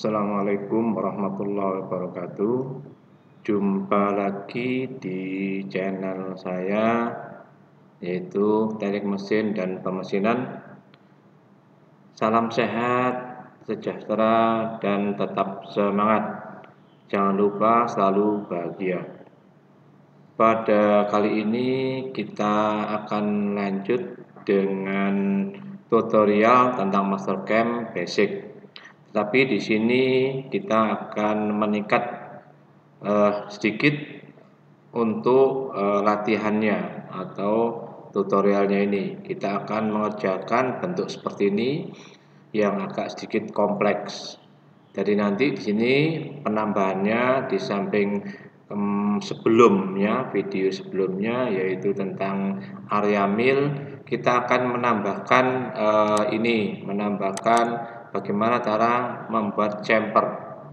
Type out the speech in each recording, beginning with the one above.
Assalamualaikum warahmatullahi wabarakatuh. Jumpa lagi di channel saya, yaitu Teknik Mesin dan Pemesinan. Salam sehat, sejahtera, dan tetap semangat. Jangan lupa selalu bahagia. Pada kali ini kita akan lanjut dengan tutorial tentang Mastercam Basic. Tapi di sini kita akan meningkat sedikit untuk latihannya atau tutorialnya ini. Kita akan mengerjakan bentuk seperti ini yang agak sedikit kompleks. Jadi nanti di sini penambahannya di samping sebelumnya, video sebelumnya, yaitu tentang area mil, kita akan menambahkan menambahkan bagaimana cara membuat chamfer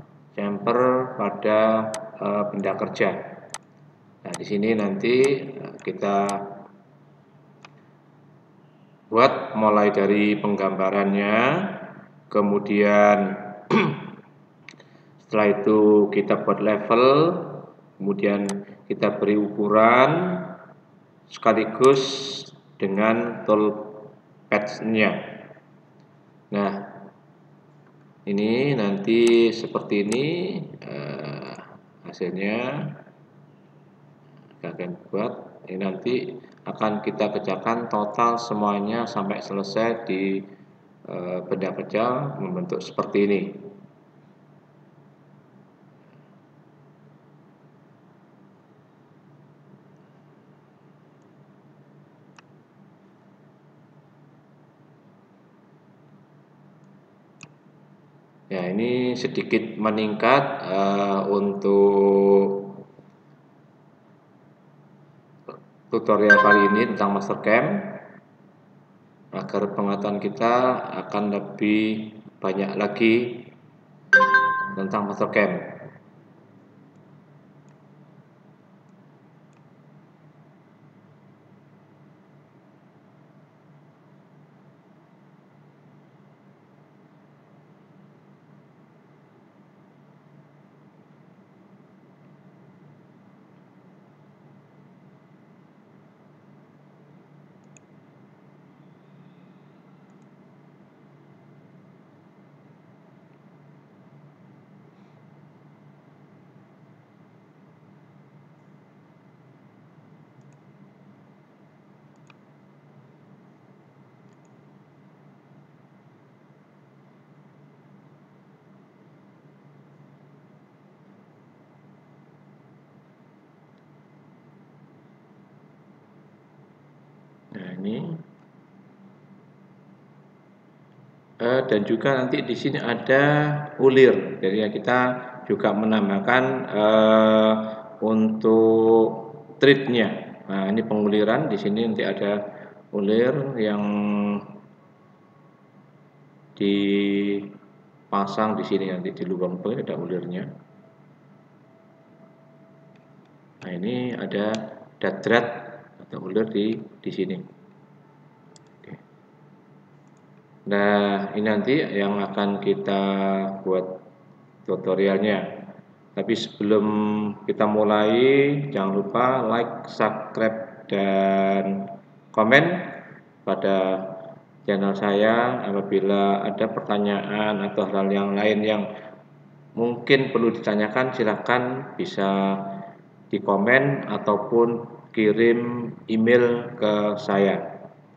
pada benda kerja. Nah, di sini nanti kita buat mulai dari penggambarannya, kemudian setelah itu kita buat level, kemudian kita beri ukuran sekaligus dengan toolpath-nya. Nah, ini nanti seperti ini hasilnya. Kita akan buat ini, nanti akan kita kerjakan total semuanya sampai selesai di benda kerja membentuk seperti ini. Ya, ini sedikit meningkat untuk tutorial kali ini tentang Mastercam, agar pengetahuan kita akan lebih banyak lagi tentang Mastercam. Nah, ini dan juga nanti di sini ada ulir. Jadi kita juga menambahkan untuk treatnya. Nah, ini penguliran. Di sini nanti ada ulir yang dipasang di sini, nanti di lubang B ada ulirnya. Nah, ini ada dadrat atau ulir di sini. Oke. Nah, ini nanti yang akan kita buat tutorialnya. Tapi sebelum kita mulai, jangan lupa like, subscribe, dan komen pada channel saya. Apabila ada pertanyaan atau hal yang lain yang mungkin perlu ditanyakan, silahkan bisa di komen ataupun kirim email ke saya.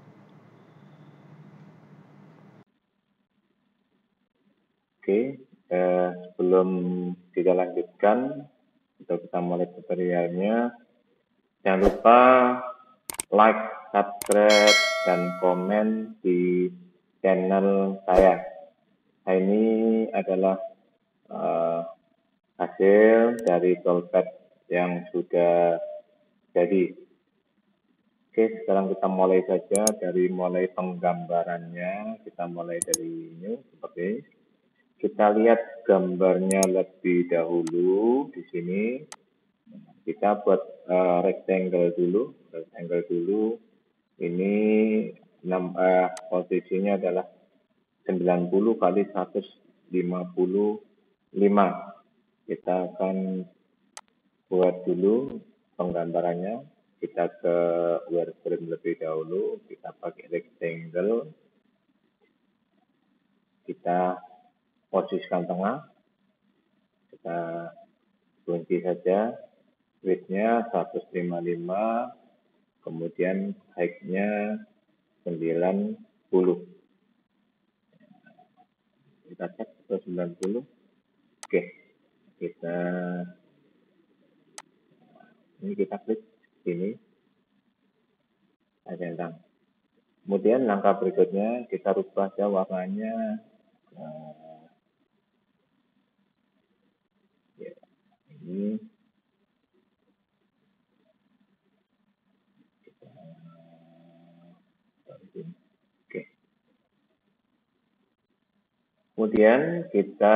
Oke, sebelum kita lanjutkan untuk kita mulai tutorialnya, jangan lupa like, subscribe, dan komen di channel saya. Nah, ini adalah hasil dari toolpath yang sudah jadi. Oke, sekarang kita mulai saja dari mulai penggambarannya. Kita mulai dari ini seperti ini. Kita lihat gambarnya lebih dahulu di sini. Kita buat rectangle dulu. Ini posisinya adalah 90 kali 150 Kita akan buat dulu penggambarannya. Kita ke wireframe lebih dahulu, kita pakai rectangle, kita posisikan tengah, kita kunci saja, width-nya 155, kemudian height-nya 90. Kita cek ke 90. Oke, ini kita klik sini, centang. Kemudian langkah berikutnya kita rubah saja warnanya. Ini oke. Kemudian kita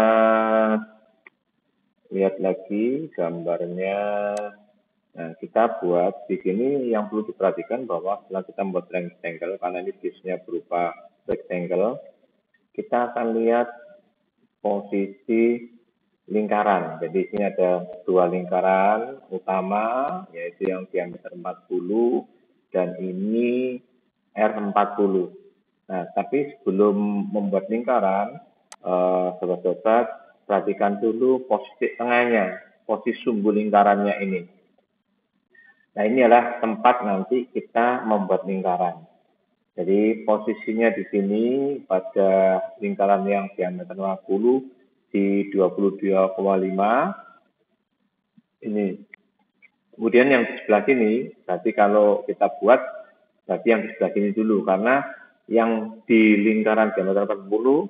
lihat lagi gambarnya. Nah, kita buat di sini yang perlu diperhatikan bahwa setelah kita membuat rectangle, karena ini disknya berupa rectangle, kita akan lihat posisi lingkaran. Jadi di sini ada dua lingkaran utama, yaitu yang diameter 40 dan ini R40. Nah, tapi sebelum membuat lingkaran, sobat-sobat perhatikan dulu posisi tengahnya, posisi sumbu lingkarannya ini. Nah, ini adalah tempat nanti kita membuat lingkaran. Jadi posisinya di sini pada lingkaran yang diameter 50 di 22,5 ini. Kemudian yang di sebelah sini, berarti kalau kita buat, berarti yang di sebelah sini dulu, karena yang di lingkaran diameter 40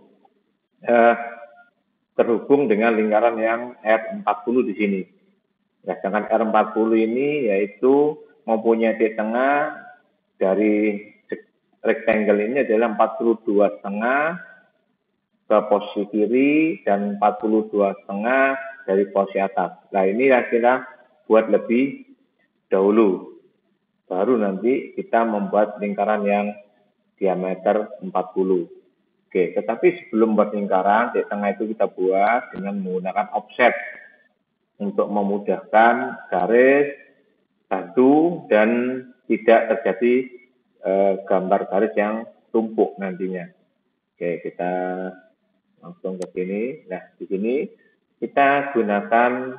terhubung dengan lingkaran yang R40 di sini. Nah, sedangkan R40 ini yaitu mempunyai titik tengah dari rectangle ini adalah 42,5 ke posisi kiri dan 42,5 dari posisi atas. Nah, ini kira-kira buat lebih dahulu. Baru nanti kita membuat lingkaran yang diameter 40. Oke, tetapi sebelum buat lingkaran, titik tengah itu kita buat dengan menggunakan offset untuk memudahkan garis, batu, dan tidak terjadi gambar garis yang tumpuk nantinya. Oke, kita langsung ke sini. Nah, di sini kita gunakan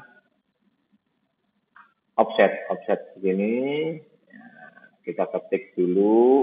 offset di sini. Kita ketik dulu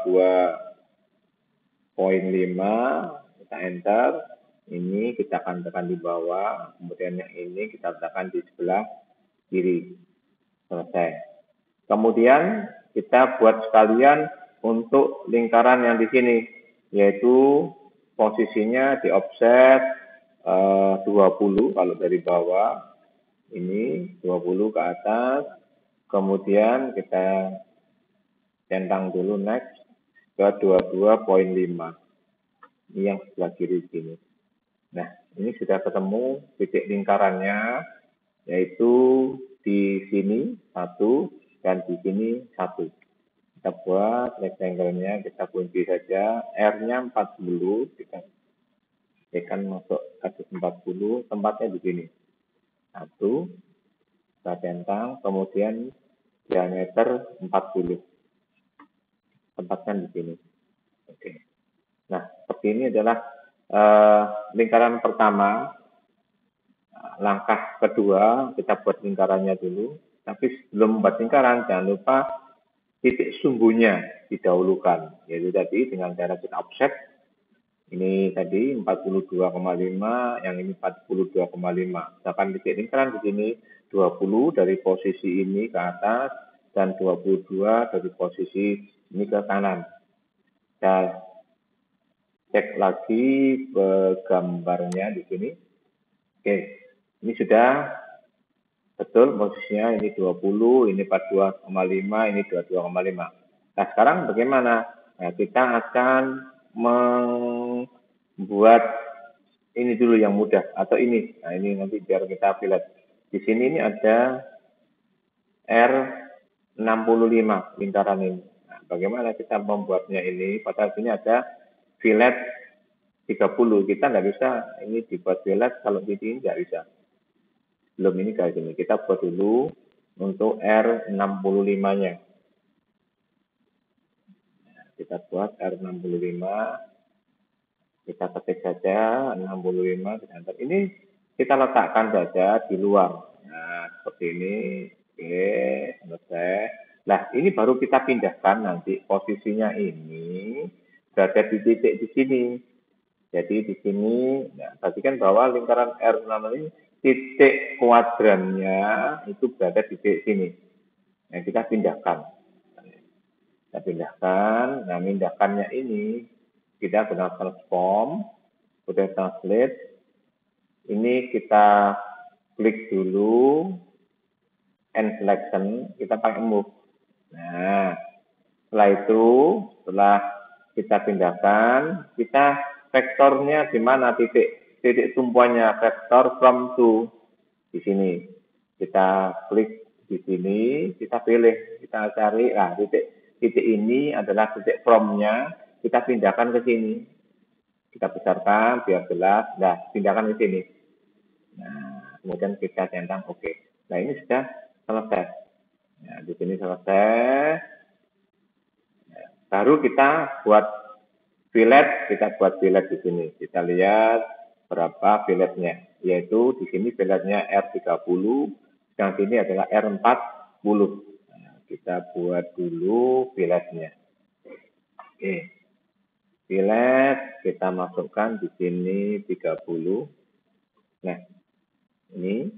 42,5, kita enter. Ini kita akan tekan di bawah, kemudian yang ini kita tekan di sebelah kiri. Selesai. Kemudian kita buat sekalian untuk lingkaran yang di sini, yaitu posisinya di offset 20 kalau dari bawah, ini 20 ke atas, kemudian kita centang dulu next ke 22,5. Ini yang sebelah kiri sini. Nah, ini sudah ketemu titik lingkarannya, yaitu di sini 1 dan di sini 1. Kita buat rectangle-nya, kita kunci saja, R-nya 40, kita tekan masuk 140, tempatnya di sini. 1, kita centang, kemudian diameter 40. Tempatkan di sini. Oke. Nah, seperti ini adalah lingkaran pertama. Langkah kedua, kita buat lingkarannya dulu. Tapi sebelum membuat lingkaran, jangan lupa titik sumbunya didahulukan. Yaitu tadi dengan cara kita offset. Ini tadi 42,5, yang ini 42,5. Sedangkan titik lingkaran di sini 20 dari posisi ini ke atas dan 22 dari posisi ini ke kanan. Kita cek lagi gambarnya di sini. Oke, ini sudah betul posisinya, ini 20, ini 42,5, ini 22,5. Nah, sekarang bagaimana? Nah, kita akan membuat ini dulu yang mudah, atau ini. Nah, ini nanti biar kita pilih. Di sini ini ada R65 lingkaran ini. Nah, bagaimana kita membuatnya ini? Pada sini ada fillet 30. Kita nggak bisa ini dibuat violet kalau titik ini nggak bisa. Belum ini kayak gini. Kita buat dulu untuk R65-nya. Kita buat R65. Kita ketik saja 65. Ini kita letakkan saja di luar. Nah, seperti ini. Oke, selesai. Nah, ini baru kita pindahkan nanti posisinya ini berada di titik di sini. Jadi di sini, nah, perhatikan bahwa lingkaran R6 ini titik kuadrannya itu berada di titik sini. Nah, kita pindahkan. Kita pindahkan. Nah, pindahkannya ini kita gunakan transform, udah translate. Ini kita klik dulu, and selection, kita pakai move. Nah, setelah itu, setelah kita pindahkan, kita vektornya di mana titik tumpuannya vektor from to di sini. Kita klik di sini, kita pilih, kita cari, nah titik ini adalah titik from-nya, kita pindahkan ke sini. Kita besarkan biar jelas, nah pindahkan ke sini. Nah, kemudian kita centang oke. Nah, ini sudah selesai. Nah, di sini selesai. Baru kita buat fillet, kita buat fillet di sini. Kita lihat berapa filletnya, yaitu di sini filletnya R30, yang sini adalah R40. Nah, kita buat dulu filletnya. Oke. Fillet kita masukkan di sini 30. Nah, ini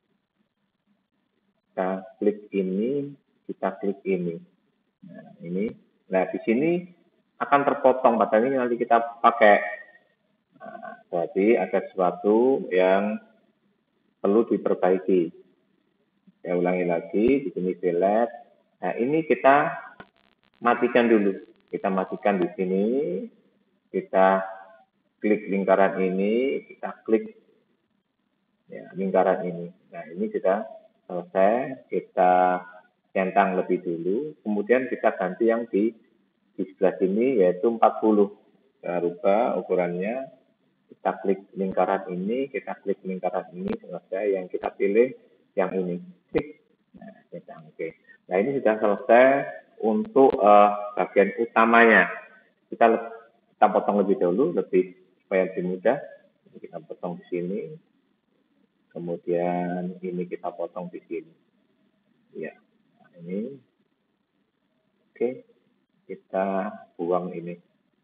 kita klik ini, kita klik ini. Nah, ini. Nah, di sini akan terpotong, padahal ini nanti kita pakai. Nah, jadi ada sesuatu yang perlu diperbaiki. Saya ulangi lagi, di sini fillet. Nah, ini kita matikan dulu. Kita matikan di sini. Kita klik lingkaran ini, kita klik ya, lingkaran ini. Nah, ini sudah selesai. Kita centang lebih dulu. Kemudian kita ganti yang di sebelah sini, yaitu 40. Kita rubah ukurannya. Kita klik lingkaran ini, kita klik lingkaran ini, selesai. Yang kita pilih yang ini. Nah, centang. Oke. Nah, ini sudah selesai untuk bagian utamanya. Kita potong lebih dahulu, supaya lebih mudah. Kita potong di sini. Kemudian ini kita potong di sini. Ya, nah ini. Oke, kita buang ini.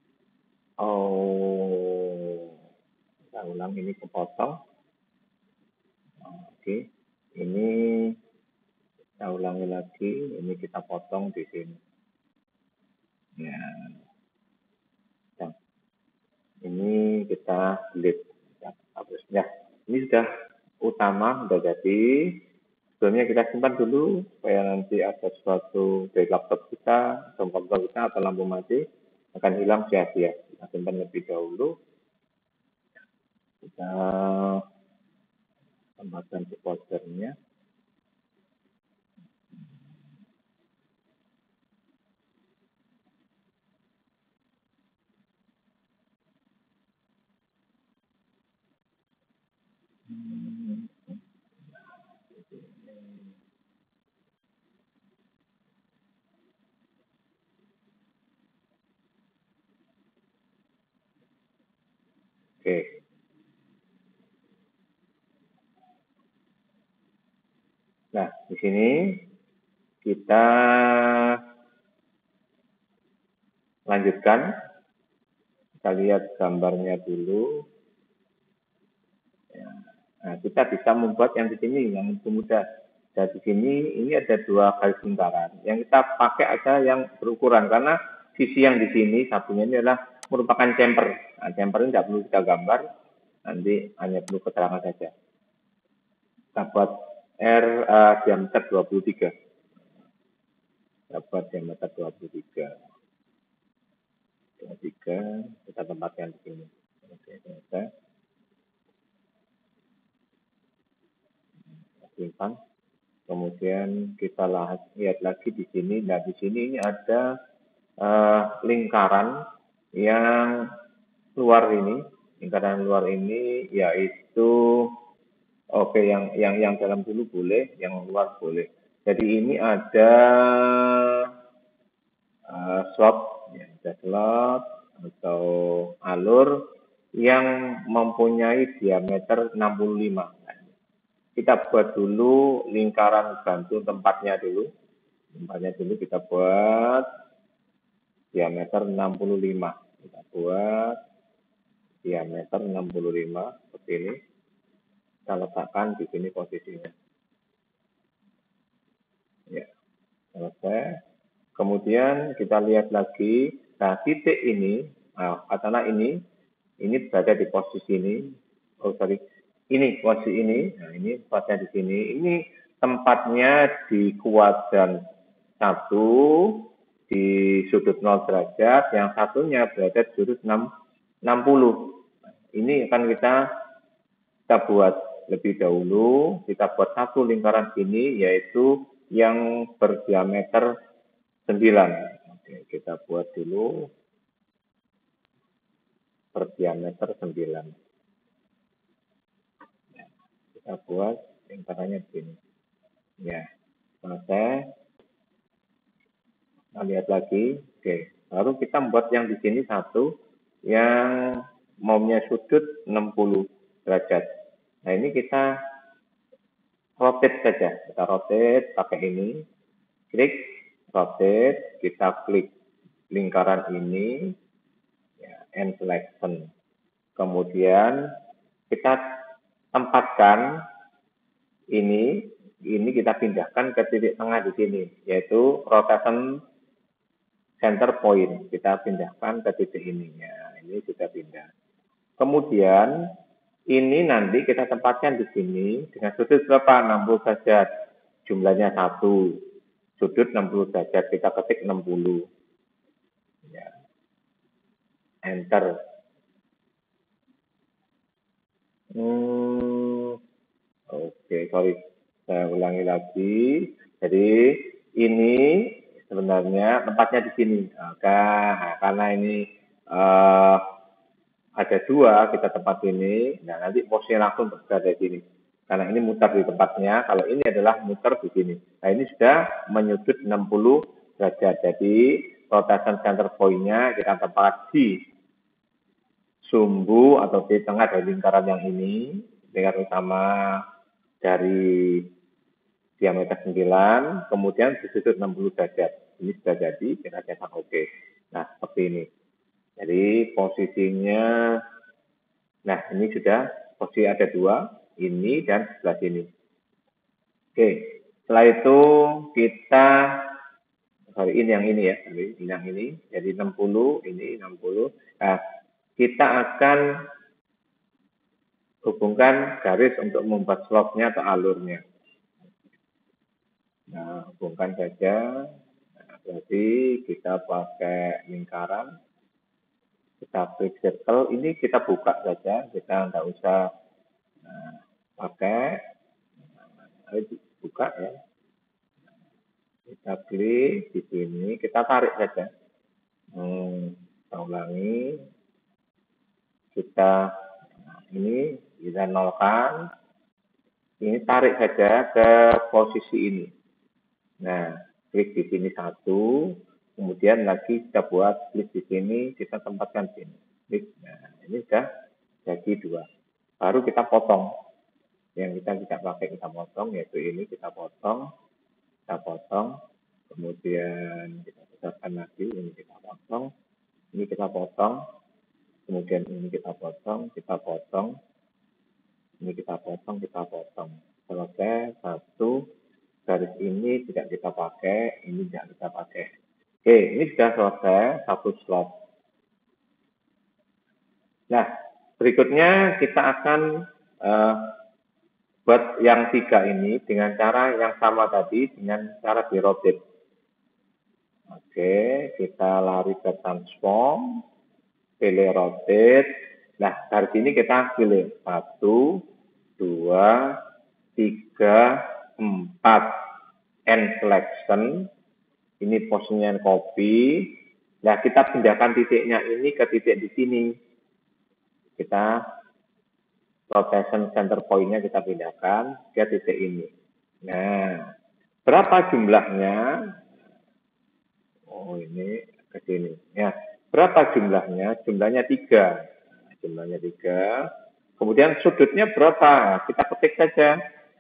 Oh, kita ulang ini kepotong. Oke, ini kita ulangi lagi. Ini kita potong di sini. Ya, ini kita delete. Ya, ini sudah utama, sudah jadi. Sebelumnya kita simpan dulu supaya nanti ada sesuatu dari laptop kita, atau komputer kita, atau lampu mati akan hilang sia-sia. Kita simpan lebih dahulu. Kita tambahkan ke foldernya. Oke. Nah, di sini kita lanjutkan. Kita lihat gambarnya dulu. Nah, kita bisa membuat yang di sini, yang mudah. Dan di sini, ini ada 2 garis lingkaran. Yang kita pakai aja yang berukuran, karena sisi yang di sini, satunya ini adalah merupakan chamfer. Nah, chamfer ini tidak perlu kita gambar, nanti hanya perlu keterangan saja. Kita buat diameter 23. Kita buat diameter 23. 23, kita tempatkan di sini. Oke, selesai. Simpan. Kemudian kita lihat lagi di sini. Nah, di sini ini ada lingkaran yang luar ini. Lingkaran luar ini yaitu oke, yang dalam dulu boleh, yang luar boleh. Jadi ini ada slot, ya, ada slot atau alur yang mempunyai diameter 65. Kita buat dulu lingkaran bantu tempatnya dulu. Tempatnya dulu kita buat diameter 65. Kita buat diameter 65 seperti ini. Kita letakkan di sini posisinya. Ya, selesai. Kemudian kita lihat lagi. Nah, titik ini, katakanlah ini berada di posisi ini. Oh, sorry. Ini posisi ini. Nah, ini tempatnya di sini. Ini tempatnya di kuadran 1 di sudut 0 derajat, yang satunya berada di sudut 60. Ini akan kita buat lebih dahulu. Kita buat satu lingkaran sini, yaitu yang berdiameter 9. Oke, kita buat dulu berdiameter 9. Kita buat lingkarannya di sini. Ya, selesai. Kita lihat lagi. Oke, baru kita membuat yang di sini satu yang mempunyai sudut 60 derajat. Nah, ini kita rotate saja. Kita rotate pakai ini. Klik, rotate, kita klik lingkaran ini, ya, end selection. Kemudian kita tempatkan ini kita pindahkan ke titik tengah di sini, yaitu rotation center point. Kita pindahkan ke titik ini. Ya, ini sudah pindah. Kemudian ini nanti kita tempatkan di sini dengan sudut berapa? 60 derajat. Jumlahnya 1. Sudut 60 derajat. Kita ketik 60. Ya. Enter. Oke, sorry. Saya ulangi lagi. Jadi ini sebenarnya tempatnya di sini. Nah, karena ini ada dua, kita tempat ini. Nah, nanti posisinya langsung berada di sini. Karena ini muter di tempatnya, kalau ini adalah muter di sini. Nah, ini sudah menyudut 60 derajat. Jadi, rotation center point-nya kita tempat di sumbu atau di tengah dari lingkaran yang ini. Lingkaran utama dari diameter 9, kemudian disudut 60 derajat. Ini sudah jadi, kita cetak oke. Nah, seperti ini. Jadi posisinya, nah ini sudah posisi ada dua, ini dan sebelah sini. Oke, setelah itu kita, sorry ini yang ini ya, ini yang ini, jadi 60, ini 60. Nah, kita akan hubungkan garis untuk membuat slotnya atau alurnya. Nah, hubungkan saja. Nah, berarti kita pakai lingkaran. Kita klik circle, ini kita buka saja, kita nggak usah pakai, buka ya. Kita klik di sini, kita tarik saja. Kita ulangi, ini kita nolkan, ini tarik saja ke posisi ini. Nah, klik di sini satu, kemudian lagi kita buat klik di sini, kita tempatkan di sini. Klik. Nah, ini sudah jadi dua. Baru kita potong. Yang kita tidak pakai kita potong, yaitu ini kita potong, kemudian kita besarkan lagi, ini kita potong, ini kita potong, kemudian ini kita potong, ini kita potong. Selesai, satu. Garis ini tidak kita pakai, ini tidak kita pakai. Oke, ini sudah selesai, satu slot. Nah, berikutnya kita akan buat yang 3 ini dengan cara yang sama tadi, dengan cara di rotate. Oke, kita lari ke transform, pilih rotate. Nah, dari sini kita pilih 1, 2, 3, 4, end selection. Ini posisinya copy. Nah, kita pindahkan titiknya ini ke titik di sini. kita rotation center point-nya kita pindahkan ke titik ini. Nah, berapa jumlahnya? Oh, ini ke sini. Ya, berapa jumlahnya? Jumlahnya 3. Jumlahnya 3. Kemudian sudutnya berapa? Kita ketik saja.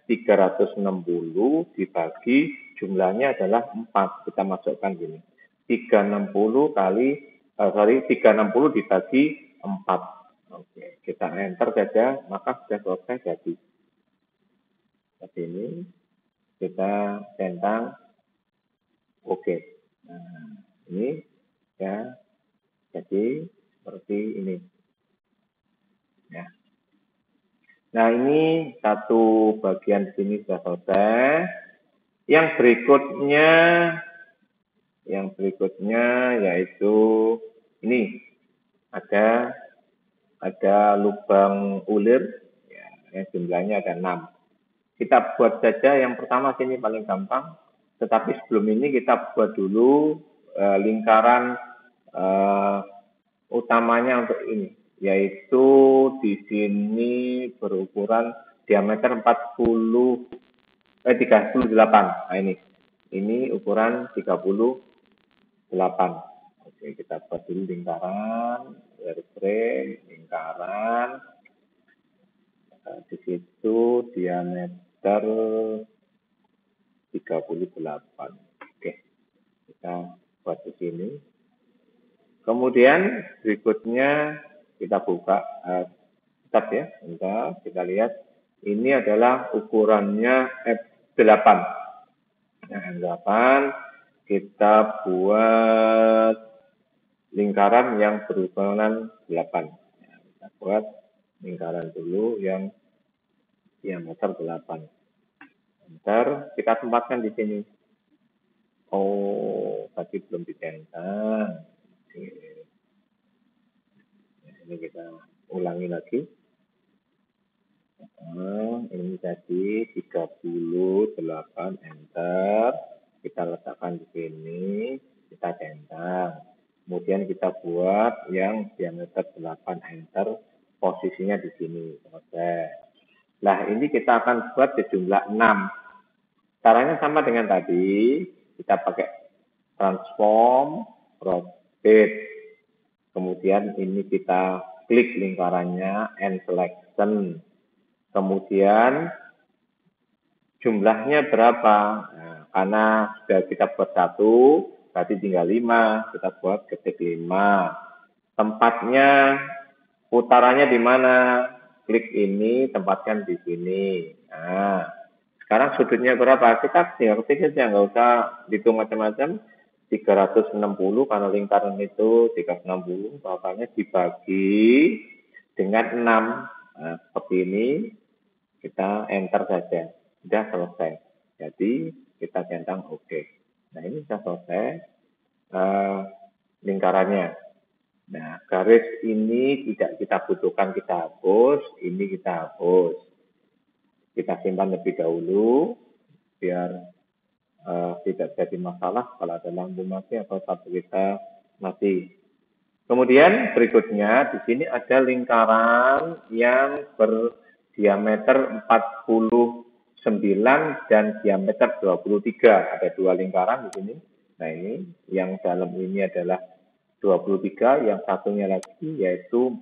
360 dibagi jumlahnya adalah 4. Kita masukkan gini. 360 dibagi 4. Oke, kita enter saja, maka sudah selesai jadi. Seperti ini. Kita centang oke. Nah, ini ya jadi seperti ini. Ya. Nah, ini satu bagian di sini sudah selesai. Yang berikutnya yaitu ini ada lubang ulir, ya, yang jumlahnya ada 6. Kita buat saja yang pertama sini paling gampang. Tetapi sebelum ini kita buat dulu lingkaran utamanya untuk ini, yaitu di sini berukuran diameter 38. Nah, ini ukuran 38. Oke, kita buat dulu lingkaran, wireframe, lingkaran. Di situ diameter 38. Oke, kita buat di sini. Kemudian berikutnya kita buka, ya, kita lihat ini adalah ukurannya F8. Nah, F8 kita buat lingkaran yang berukuran 8. Nah, kita buat lingkaran dulu yang diameter 8. Ntar kita tempatkan di sini. Oh, tadi belum dicentang. Ini kita ulangi lagi. Ini tadi 38, enter. Kita letakkan di sini, kita centang. Kemudian kita buat yang diameter 8, enter. Posisinya di sini. Selesai. Nah, ini kita akan buat sejumlah 6. Caranya sama dengan tadi. Kita pakai transform, rotate. Kemudian ini kita klik lingkarannya, and selection. Kemudian jumlahnya berapa? Nah, karena sudah kita buat 1, berarti tinggal 5. Kita buat ketik 5. Tempatnya, putarannya di mana? Klik ini, tempatkan di sini. Nah, sekarang sudutnya berapa? Kita tinggal ketik saja, nggak usah hitung macam-macam. 360 karena lingkaran itu 360, totalnya dibagi dengan 6. Nah, seperti ini. Kita enter saja, sudah selesai. Jadi kita centang oke. Nah, ini sudah selesai lingkarannya. Nah, garis ini tidak kita butuhkan, kita hapus. Ini kita hapus. Kita simpan lebih dahulu biar tidak jadi masalah kalau ada lampu mati atau satu kita mati. Kemudian berikutnya di sini ada lingkaran yang berdiameter 49 dan diameter 23. Ada 2 lingkaran di sini. Nah, ini yang dalam ini adalah 23, yang satunya lagi yaitu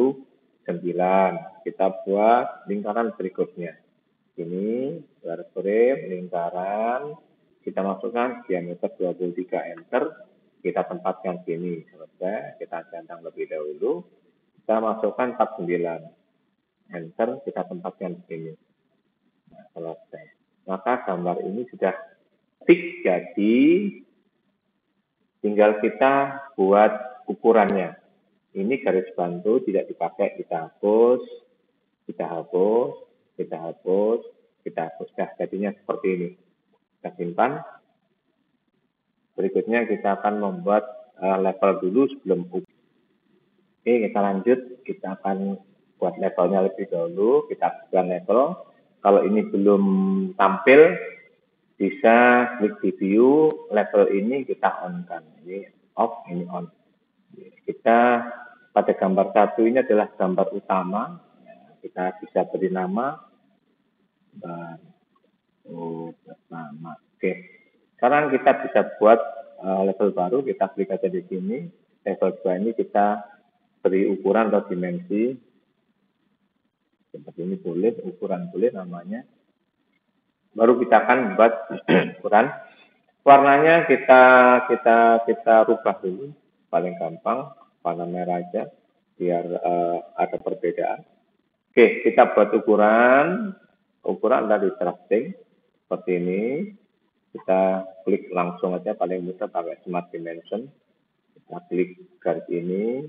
49. Kita buat lingkaran berikutnya. Ini wireframe lingkaran, kita masukkan diameter 23, enter. Kita tempatkan sini, selesai. Kita centang lebih dahulu. Kita masukkan 49, enter. Kita tempatkan di sini. Nah, selesai. Maka gambar ini sudah fix, jadi tinggal kita buat ukurannya. Ini garis bantu tidak dipakai, kita hapus, kita hapus, kita hapus, kita hapus. Nah, jadinya seperti ini. Kita simpan. Berikutnya kita akan membuat level dulu sebelum Oke, kita lanjut. Kita akan buat levelnya lebih dahulu. Kita buat level. Kalau ini belum tampil, bisa klik di view. Level ini kita on kan. Ini off, ini on. Kita pada gambar 1 ini adalah gambar utama. Kita bisa beri nama utama. Oke. Sekarang kita bisa buat level baru. Kita klik aja di sini. Level 2 ini kita beri ukuran atau dimensi. Seperti ini boleh, ukuran boleh namanya. Baru kita akan buat ukuran. Warnanya kita rubah dulu. Paling gampang warna merah aja biar ada perbedaan. Oke, kita buat ukuran dari drafting seperti ini. Kita klik langsung aja, paling mudah pakai Smart Dimension. Kita klik garis ini.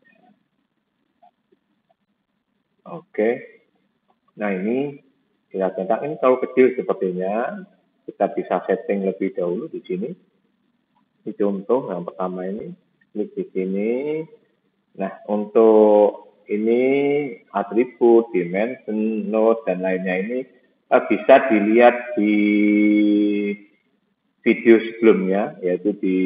Oke. Nah, ini kita centang, ini terlalu kecil sepertinya. Kita bisa setting lebih dahulu di sini. Ini contoh yang pertama ini. Klik di sini. Nah, untuk ini atribut, dimension, node, dan lainnya ini bisa dilihat di video sebelumnya, yaitu di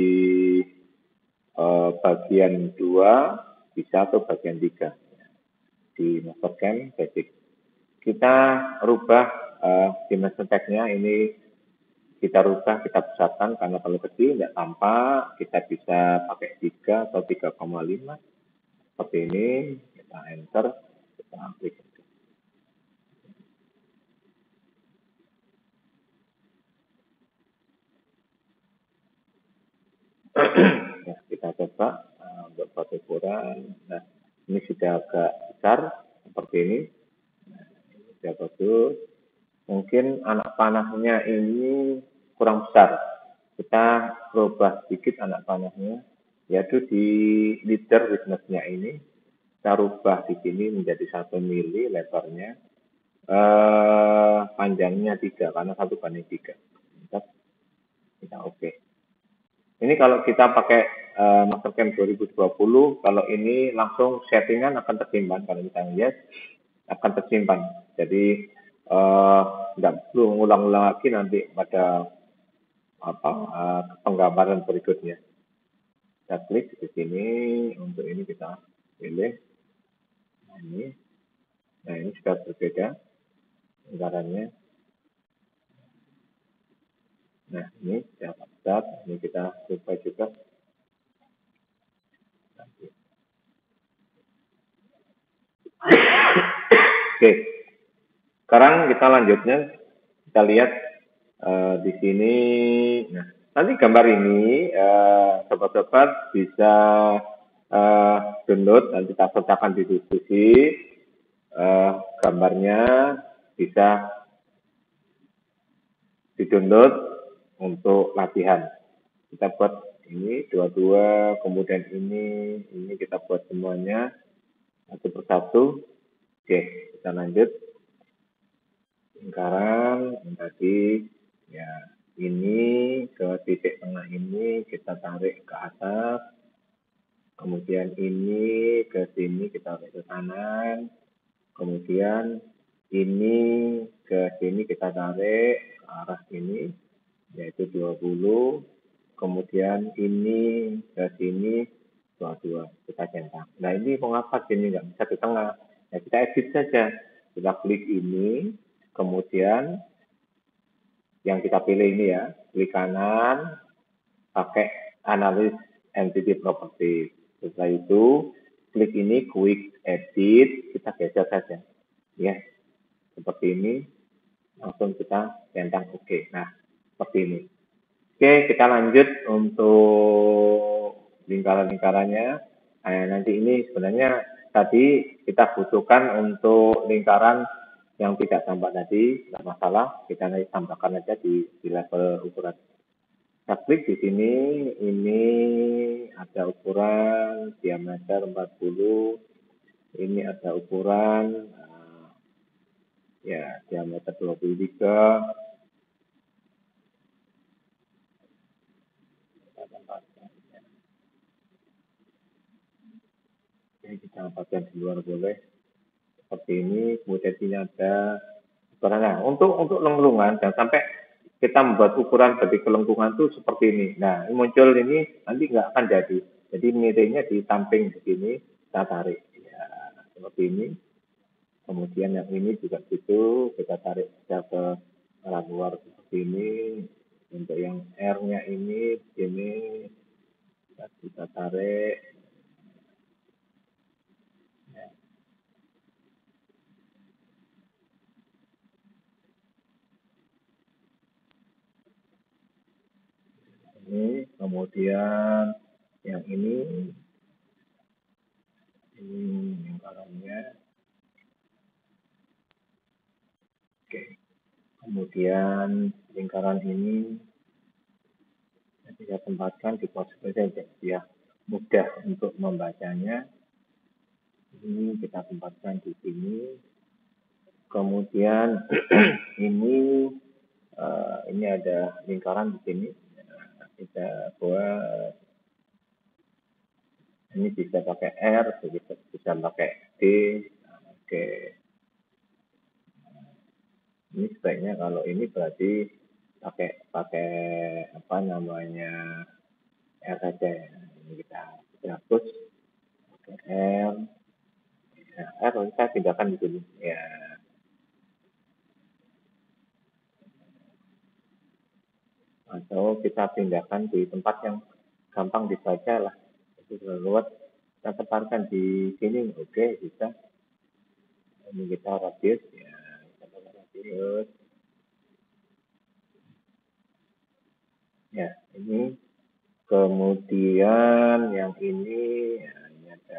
bagian 2 bisa atau bagian 3 di Mastercam Basic. Kita rubah dimension tag-nya ini, kita rubah, kita besarkan karena terlalu kecil, tidak tampak. Kita bisa pakai 3 atau 3,5 seperti ini. Kita enter, kita klik. Ya, kita coba untuk buat ukuran. Nah, ini sudah agak besar seperti ini. Nah, ini sudah bagus. Mungkin anak panahnya ini kurang besar. Kita rubah sedikit anak panahnya, yaitu di leader witness-nya ini. Kita rubah di sini menjadi 1 mili lebarnya. Panjangnya 3 karena 1/3. Kita oke. Ini kalau kita pakai Mastercam 2020, kalau ini langsung settingan akan tersimpan. Kalau kita lihat akan tersimpan. Jadi nggak perlu ngulang-ulang lagi nanti pada penggambaran berikutnya. Kita klik di sini. Untuk ini kita pilih. Nah, ini sudah berbeda gambarannya. Nah, ini sudah besar. Ini kita coba juga. Oke. Sekarang kita lanjutnya. Kita lihat di sini. Nah, nanti gambar ini sobat-sobat bisa download, nanti kita sertakan di diskusi. Gambarnya bisa di-download untuk latihan. Kita buat ini dua-dua, kemudian ini kita buat semuanya satu persatu. Oke, kita lanjut. Lingkaran tadi, ya ini ke titik tengah ini kita tarik ke atas, kemudian ini ke sini kita tarik ke kanan, kemudian ini ke sini kita tarik ke arah sini, yaitu 20, kemudian ini ke sini 22, kita centang. Nah, ini mengapa sini nggak bisa di tengah? Ya, kita edit saja. Kita klik ini, kemudian yang kita pilih ini ya, klik kanan, pakai Analyze Entity Properties. Setelah itu, klik ini, Quick Edit, kita geser saja. Ya, seperti ini, langsung kita centang oke. Nah, seperti ini. Oke, kita lanjut untuk lingkaran-lingkarannya. Nah, nanti ini sebenarnya tadi kita butuhkan untuk lingkaran yang tidak tampak tadi, tidak masalah, kita nanti tambahkan aja di level ukuran. Kita klik di sini, ini ada ukuran diameter 40, ini ada ukuran ya diameter 23. Ini kita tempatkan di luar boleh. Seperti ini, kemudian ini ada ukuran. Nah, untuk lengkungan, dan sampai kita membuat ukuran bagi kelengkungan itu seperti ini. Nah, ini muncul ini nanti nggak akan jadi. Jadi nilainya di samping begini. kita tarik ya seperti ini. Kemudian yang ini juga gitu, kita tarik saja ke arah luar seperti ini. Untuk yang R-nya ini kita tarik. Ya. Ini kemudian yang ini lingkarannya. Oke. Kemudian lingkaran ini kita tempatkan di posisi saja ya, mudah untuk membacanya. Ini kita tempatkan di sini. Kemudian ini ada lingkaran di sini. Kita buat ini bisa pakai R, bisa pakai D. Oke. Ini sebaiknya kalau ini berarti pakai apa namanya R saja. Ini kita hapus pakai R. Ya, R kita pindahkan di sini. Ya. Atau kita pindahkan di tempat yang gampang dibaca lah. Itu luas. Kita tempatkan di sini, oke bisa. Ini kita radius, ya kita pakai radius. Ya ini. Kemudian yang ini, ya, ini ada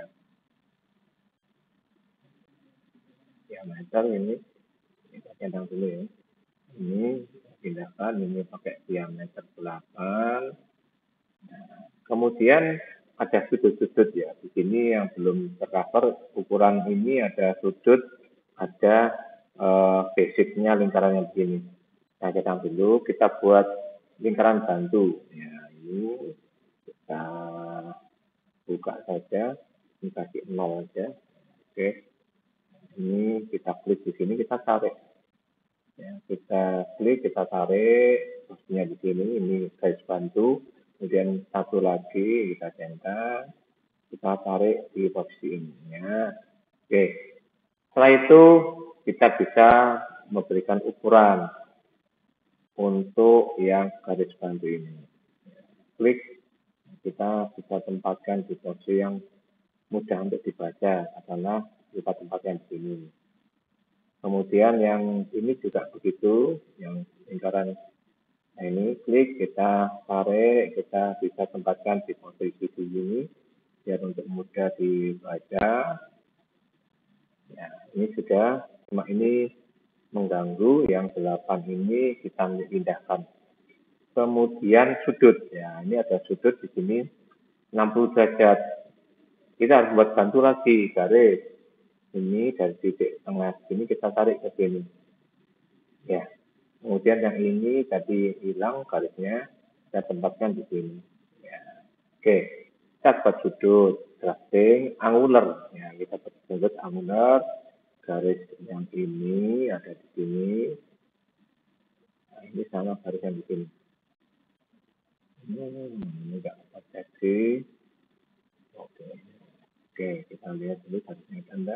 diameter ini. Kita centang dulu ya. Ini pindahkan, ini pakai diameter 8. Nah, kemudian ada sudut-sudut ya. Di sini yang belum tercover ukuran ini ada sudut, ada basicnya lingkarannya begini. Nah, kita dulu, kita buat lingkaran bantu. Ya, ini kita buka saja, ini kasih 0 aja. Oke. Ini kita klik di sini, kita tarik. Ya, kita klik, kita tarik, posisinya di sini, ini garis bantu. Kemudian satu lagi kita centang, kita tarik di posisi ini. Ya. Oke. Setelah itu kita bisa memberikan ukuran untuk yang garis bantu ini. Klik, kita bisa tempatkan di posisi yang mudah untuk dibaca, adalah kita tempatkan di sini. Kemudian yang ini juga begitu, yang lingkaran. Nah ini klik, kita tarik, kita bisa tempatkan di posisi di sini, biar untuk mudah dibaca. Ya, ini sudah, cuma ini mengganggu, yang 8 ini kita pindahkan. Kemudian sudut, ya ini ada sudut di sini 60 derajat. Kita harus buat bantu lagi garis. Ini dari titik tengah sini kita tarik ke sini. Ya. Kemudian yang ini tadi hilang garisnya, kita tempatkan di sini. Ya. Oke. Kita buat sudut, drafting, angular. Ya, kita buat sudut angular. Garis yang ini ada di sini. Nah, ini sama garis yang di sini. Ini enggak terjadi. Oke. Oke, kita lihat dulu garisnya ada.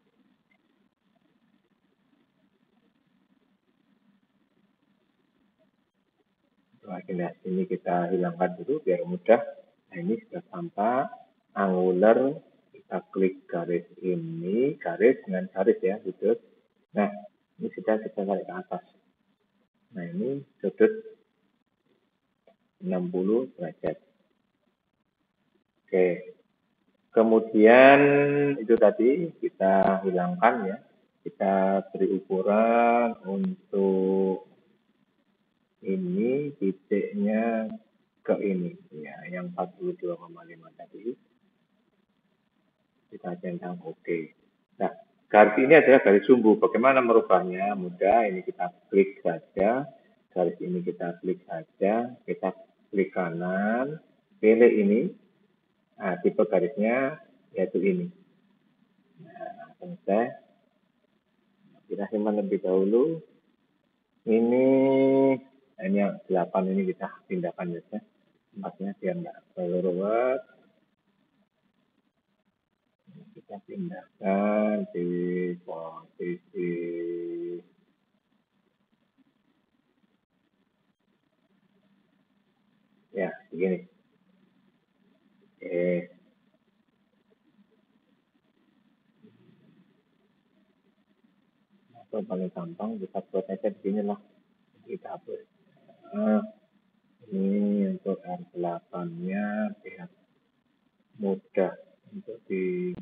Nah, ini kita hilangkan dulu biar mudah. Nah, ini sudah tampak angular. Kita klik garis ini, garis dengan garis ya, sudut. Nah, ini sudah kita tarik ke atas. Nah, ini sudut 60 derajat. Oke. Kemudian itu tadi kita hilangkan ya. Kita beri ukuran untuk ini titiknya ke ini ya, yang 42,5 tadi kita centang oke. Nah, garis ini adalah garis sumbu. Bagaimana merubahnya? Mudah, ini kita klik saja, garis ini kita klik saja, kita klik kanan, pilih ini. Nah, tipe garisnya yaitu ini. Nah, selesai. Kita simpan lebih dahulu. Ini yang 8 ini kita pindahkan saja tempatnya biar nggak terlalu ruwet. Kita pindahkan di posisi ya begini. Oke. Atau paling gampang kita buat aja begini lah. Kita hapus. Nah, ini untuk R8-nya biar mudah untuk di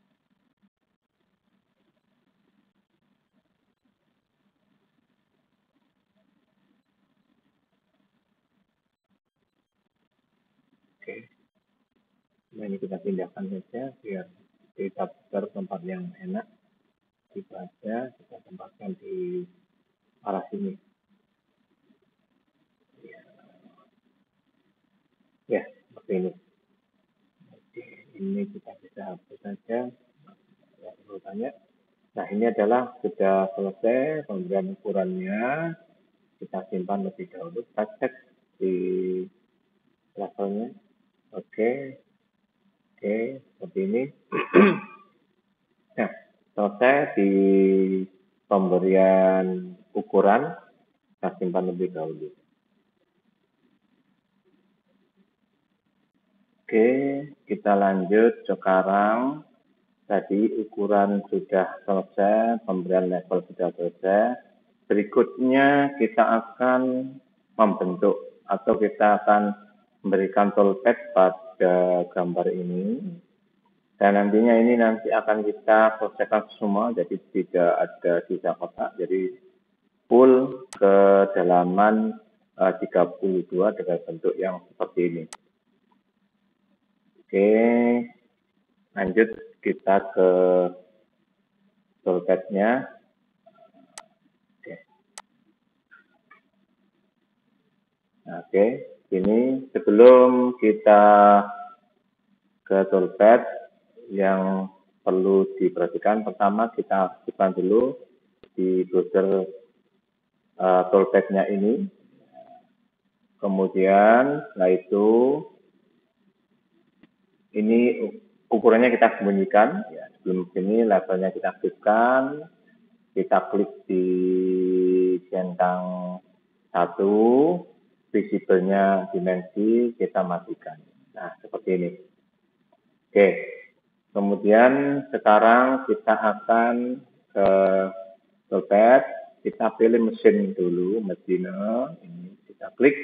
oke. Nah, ini kita pindahkan saja biar kita taruh tempat yang enak dibaca, kita tempatkan di arah sini. Ya, seperti ini. Oke, ini kita bisa hapus saja. Ya, perlu tanya. Nah, ini adalah sudah selesai pemberian ukurannya. Kita simpan lebih dahulu. Kita cek di levelnya. Oke, seperti ini. Nah, selesai di pemberian ukuran. Kita simpan lebih dahulu. Oke, kita lanjut sekarang. Tadi ukuran sudah selesai, pemberian level sudah selesai. Berikutnya kita akan membentuk atau kita akan memberikan toolpath pada gambar ini. Dan nantinya ini nanti akan kita selesaikan semua, jadi tidak ada sisa kotak. Jadi full kedalaman 32 dengan bentuk yang seperti ini. Oke, lanjut kita ke toolpath-nya. Oke, ini sebelum kita ke toolpath yang perlu diperhatikan, pertama kita aktifkan dulu di browser toolpath-nya ini. Kemudian setelah itu ini ukurannya kita sembunyikan. Ya, sebelum ini levelnya kita aktifkan. Kita klik di centang 1, visible-nya dimensi kita matikan. Nah, seperti ini. Oke, kemudian sekarang kita akan ke toolpath. Kita pilih mesin dulu, mesin ini kita klik.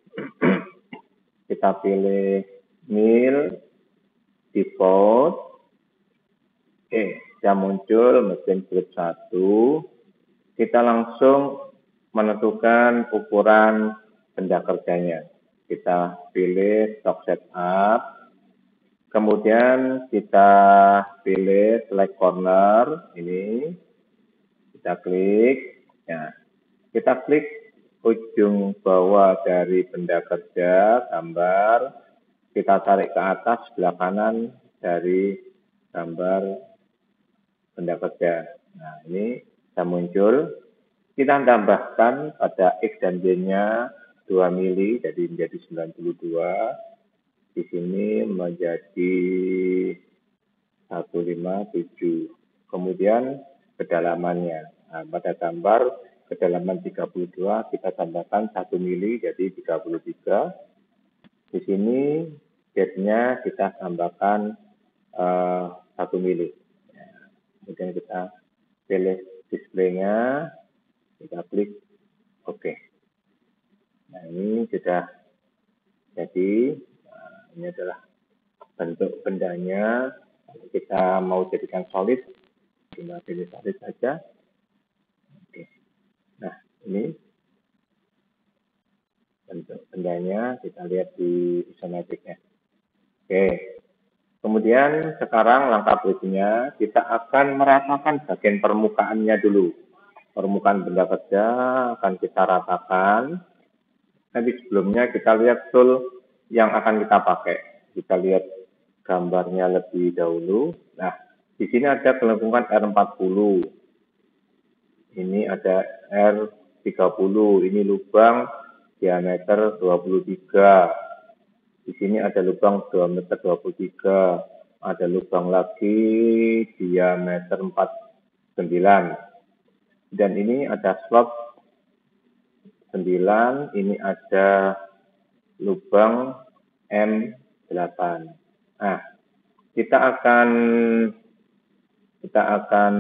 Kita pilih mil, default. Oke, sudah muncul mesin grip 1. Kita langsung menentukan ukuran benda kerjanya. Kita pilih stock setup. Kemudian kita pilih select corner. Ini kita klik. Ya, kita klik ujung bawah dari benda kerja, gambar. Kita tarik ke atas sebelah kanan dari gambar benda kerja. Nah, ini sudah muncul. Kita tambahkan pada X dan Y-nya 2 mili, jadi menjadi 92. Di sini menjadi 157. Kemudian kedalamannya. Nah, pada gambar kedalaman 32 kita tambahkan 1 mili, jadi 33. Di sini depth-nya kita tambahkan 1 mili. Kemudian kita pilih display-nya, kita klik OK. Nah, ini sudah jadi. Nah, ini adalah bentuk bendanya. Kalau kita mau jadikan solid, kita pilih solid saja. Oke. Nah, ini bentuk bendanya, kita lihat di isometriknya. Oke. Kemudian sekarang langkah berikutnya kita akan meratakan bagian permukaannya dulu. Permukaan benda kerja akan kita ratakan. Nanti sebelumnya kita lihat tool yang akan kita pakai. Kita lihat gambarnya lebih dahulu. Nah, di sini ada gelembungan R40. Ini ada R30. Ini lubang diameter 23. Di sini ada lubang diameter 23. ada lubang lagi diameter 49. Dan ini ada slot 9, ini ada lubang M8. Nah, kita akan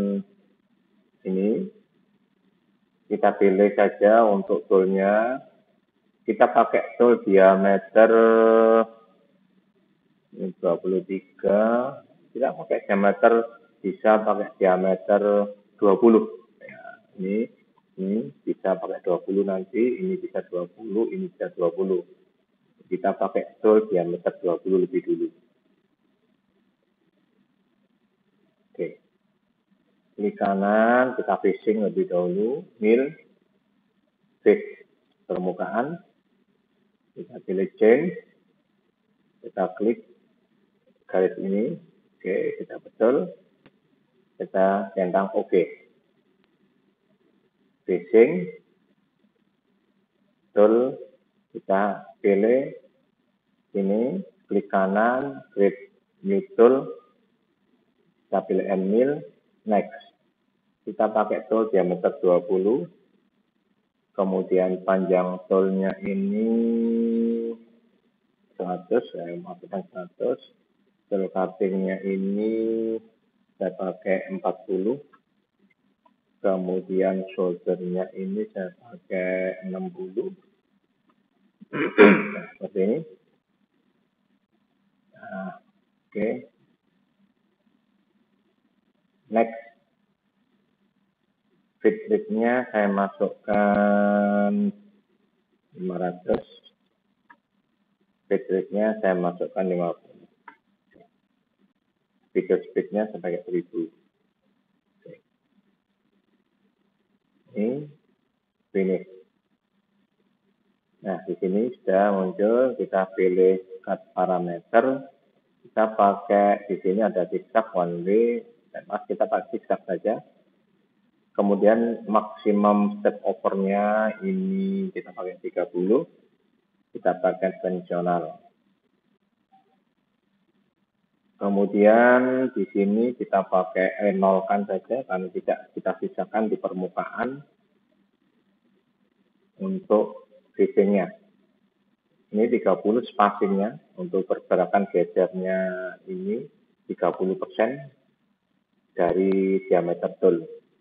ini, kita pilih saja untuk toolnya. Kita pakai tool diameter 23, tidak pakai diameter, bisa pakai diameter 20. Ya, ini bisa pakai 20 nanti, ini bisa 20, ini bisa 20. Kita pakai tool diameter 20 lebih dulu. Oke. Klik kanan, kita fishing lebih dahulu, mill, fix permukaan, kita pilih change, kita klik garis ini, oke, kita betul, kita centang OK. Fishing, tool, kita pilih ini, klik kanan, create new tool, kita pilih end mill, next. Kita pakai tool diameter 20, kemudian panjang toolnya ini 100, saya masukkan 100, tool cuttingnya ini saya pakai 40, kemudian shouldernya ini saya pakai 60, nah, seperti ini. Nah, oke. Next, fit rate-nya saya masukkan 500, fit rate-nya saya masukkan 50. Feature speed-nya sebagai 1000. Ini finish. Nah, di sini sudah muncul, kita pilih cut parameter, kita pakai di sini ada zigzag one way, kita pakai zigzag saja. Kemudian maksimum step over-nya ini kita pakai 30, kita pakai konvensional. Kemudian di sini kita pakai nolkan saja karena tidak kita sisakan di permukaan untuk fishingnya. Ini 30 spacingnya untuk pergerakan gesernya ini 30% dari diameter tool.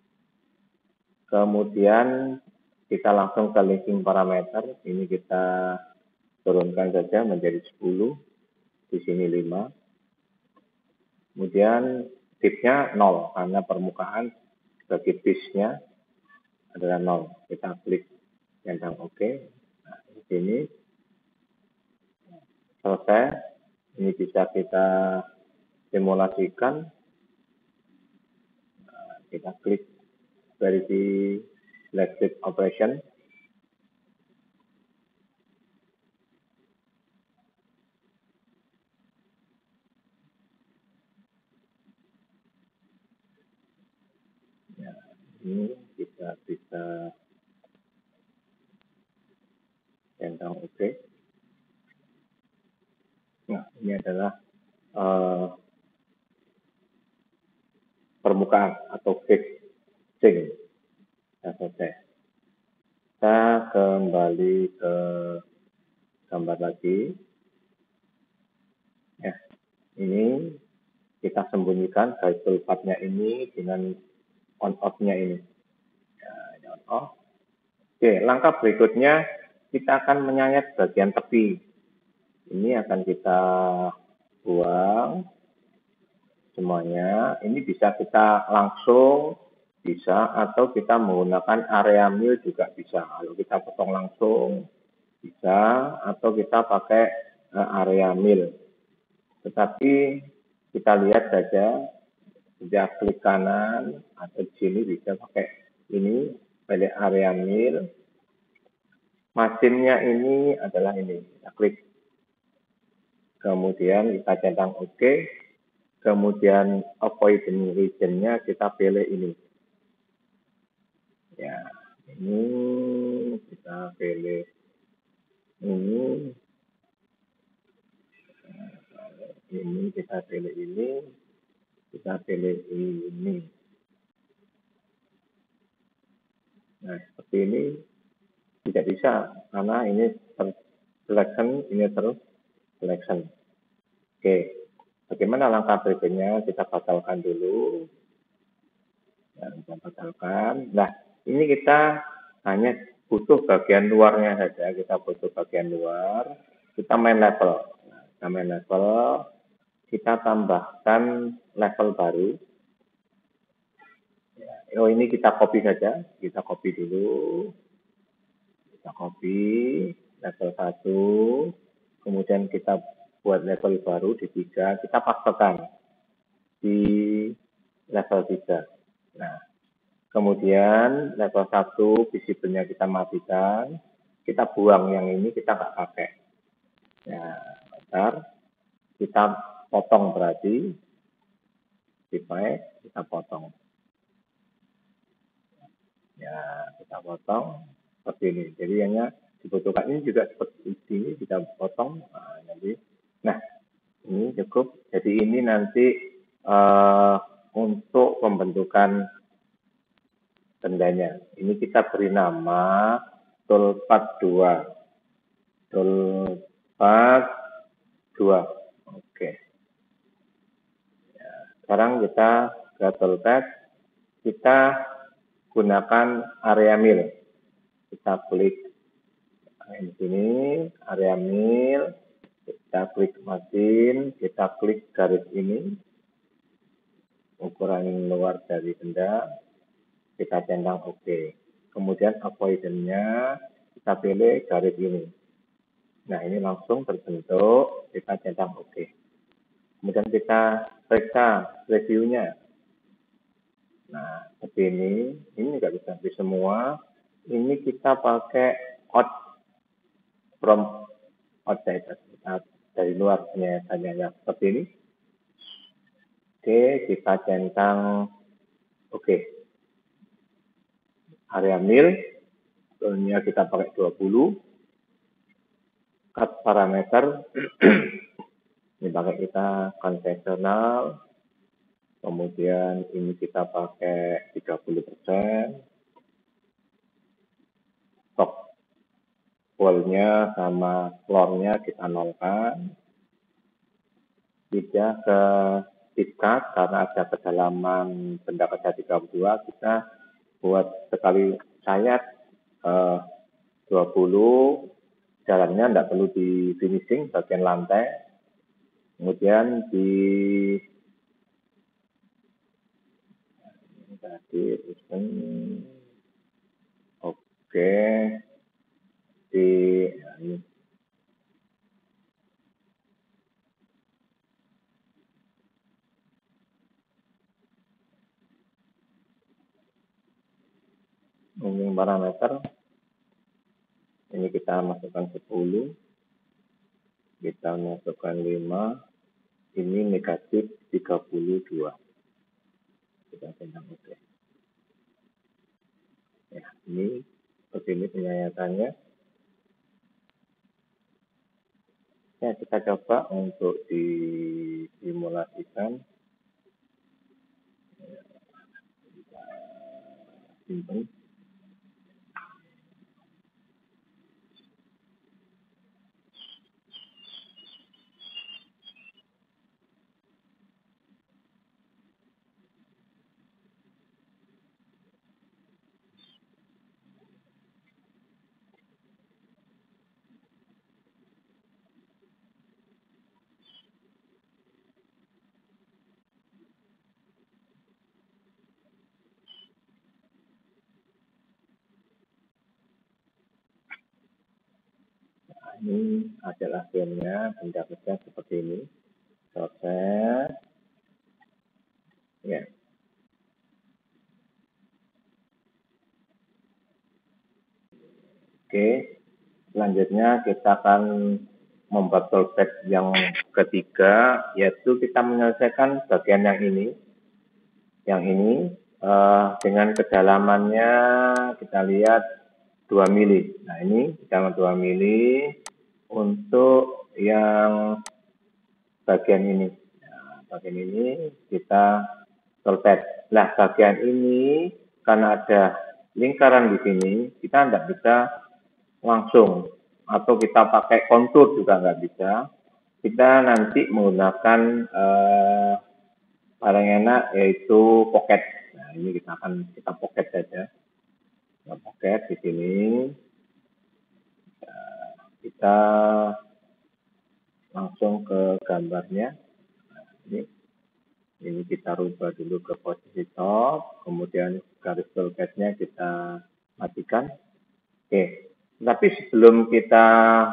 Kemudian kita langsung ke linking parameter. Ini kita turunkan saja menjadi 10, di sini 5. Kemudian tipnya 0 karena permukaan sebagai base-nya adalah 0. Kita klik centang OK. Nah, di sini selesai. Ini bisa kita simulasikan. Nah, kita klik verify selected operation. Ini kita bisa centang OK. Nah, ini adalah permukaan atau fixing. Selesai. Kita kembali ke gambar lagi. Ya, ini kita sembunyikan garis sulfatnya ini dengan on-off-nya ini. Ya, ini on-off. Oke, langkah berikutnya kita akan menyayat bagian tepi. Ini akan kita buang semuanya. Ini bisa kita langsung, bisa, atau kita menggunakan area mill juga bisa. Kalau kita potong langsung bisa, atau kita pakai area mill. Tetapi kita lihat saja, sejak klik kanan atau di sini bisa pakai ini, pilih area mill. Mesinnya ini adalah ini, kita klik. Kemudian kita centang OK. Kemudian avoidance region-nya kita pilih ini. Ya, ini kita pilih ini. Ini kita kita pilih ini, kita pilih ini. Nah, seperti ini tidak bisa karena ini selection, ini terus selection. Oke, bagaimana langkah berikutnya? Kita batalkan dulu. Nah, kita batalkan. Nah, ini kita hanya butuh bagian luarnya saja. Kita butuh bagian luar. Kita main level. Nah, kita main level. Kita tambahkan level baru. Oh, ini kita copy saja. Kita copy dulu. Kita copy level 1. Kemudian kita buat level baru di 3. Kita pastekan di level 3. Nah, kemudian level 1 visible-nya kita matikan. Kita buang yang ini, kita nggak pakai. Nah, bentar. Kita potong berarti. Divide, kita potong. Ya, kita potong seperti ini. Jadi hanya dibutuhkan ini juga seperti ini, kita potong. Nah, ini cukup. Jadi ini nanti untuk pembentukan bendanya. Ini kita beri nama toolpath 2. Toolpath 2. Oke. Ya, sekarang kita ke toolpath. Kita gunakan area mill. Kita klik di sini, area mill. Kita klik margin, kita klik garis ini. Ukuran luar dari benda. Kita centang OK. Kemudian avoidance-nya kita pilih garis ini. Nah, ini langsung terbentuk. Kita centang OK. Kemudian kita periksa preview-nya. Nah, seperti ini. Ini nggak bisa di semua. Ini kita pakai out from outside. Dari luar hanya seperti ini. Oke, kita centang OK. Area mill, toolnya kita pakai 20. Cut parameter, ini pakai kita konvensional. Kemudian ini kita pakai 30%. Top wall-nya sama floor-nya kita nolkan. Tidak ke cut karena ada kedalaman benda kerja 32, kita buat sekali sayat 20. Jalannya tidak perlu di finishing bagian lantai. Kemudian di oke, di moving parameter ini kita masukkan 10, kita masukkan 5, ini negatif 32. Kita centang OK. Ya, ini seperti ini penyayatannya. Ya, kita coba untuk disimulasikan. Kita simpan. Ini adalah hasilnya, benda kerja seperti ini. Proses. Ya. Oke. Selanjutnya kita akan membuat toolpath yang ketiga, yaitu kita menyelesaikan bagian yang ini. Yang ini dengan kedalamannya kita lihat 2 mili. Nah, ini kedalaman 2 mili untuk yang bagian ini. Nah, bagian ini kita solvet. Nah, bagian ini karena ada lingkaran di sini, kita tidak bisa langsung atau kita pakai kontur juga nggak bisa. Kita nanti menggunakan paling enak yaitu pocket. Nah, ini kita pocket saja. Kita pocket di sini. Kita langsung ke gambarnya. Nah, ini kita rubah dulu ke posisi top, kemudian garis solvetnya kita matikan. Oke, tapi sebelum kita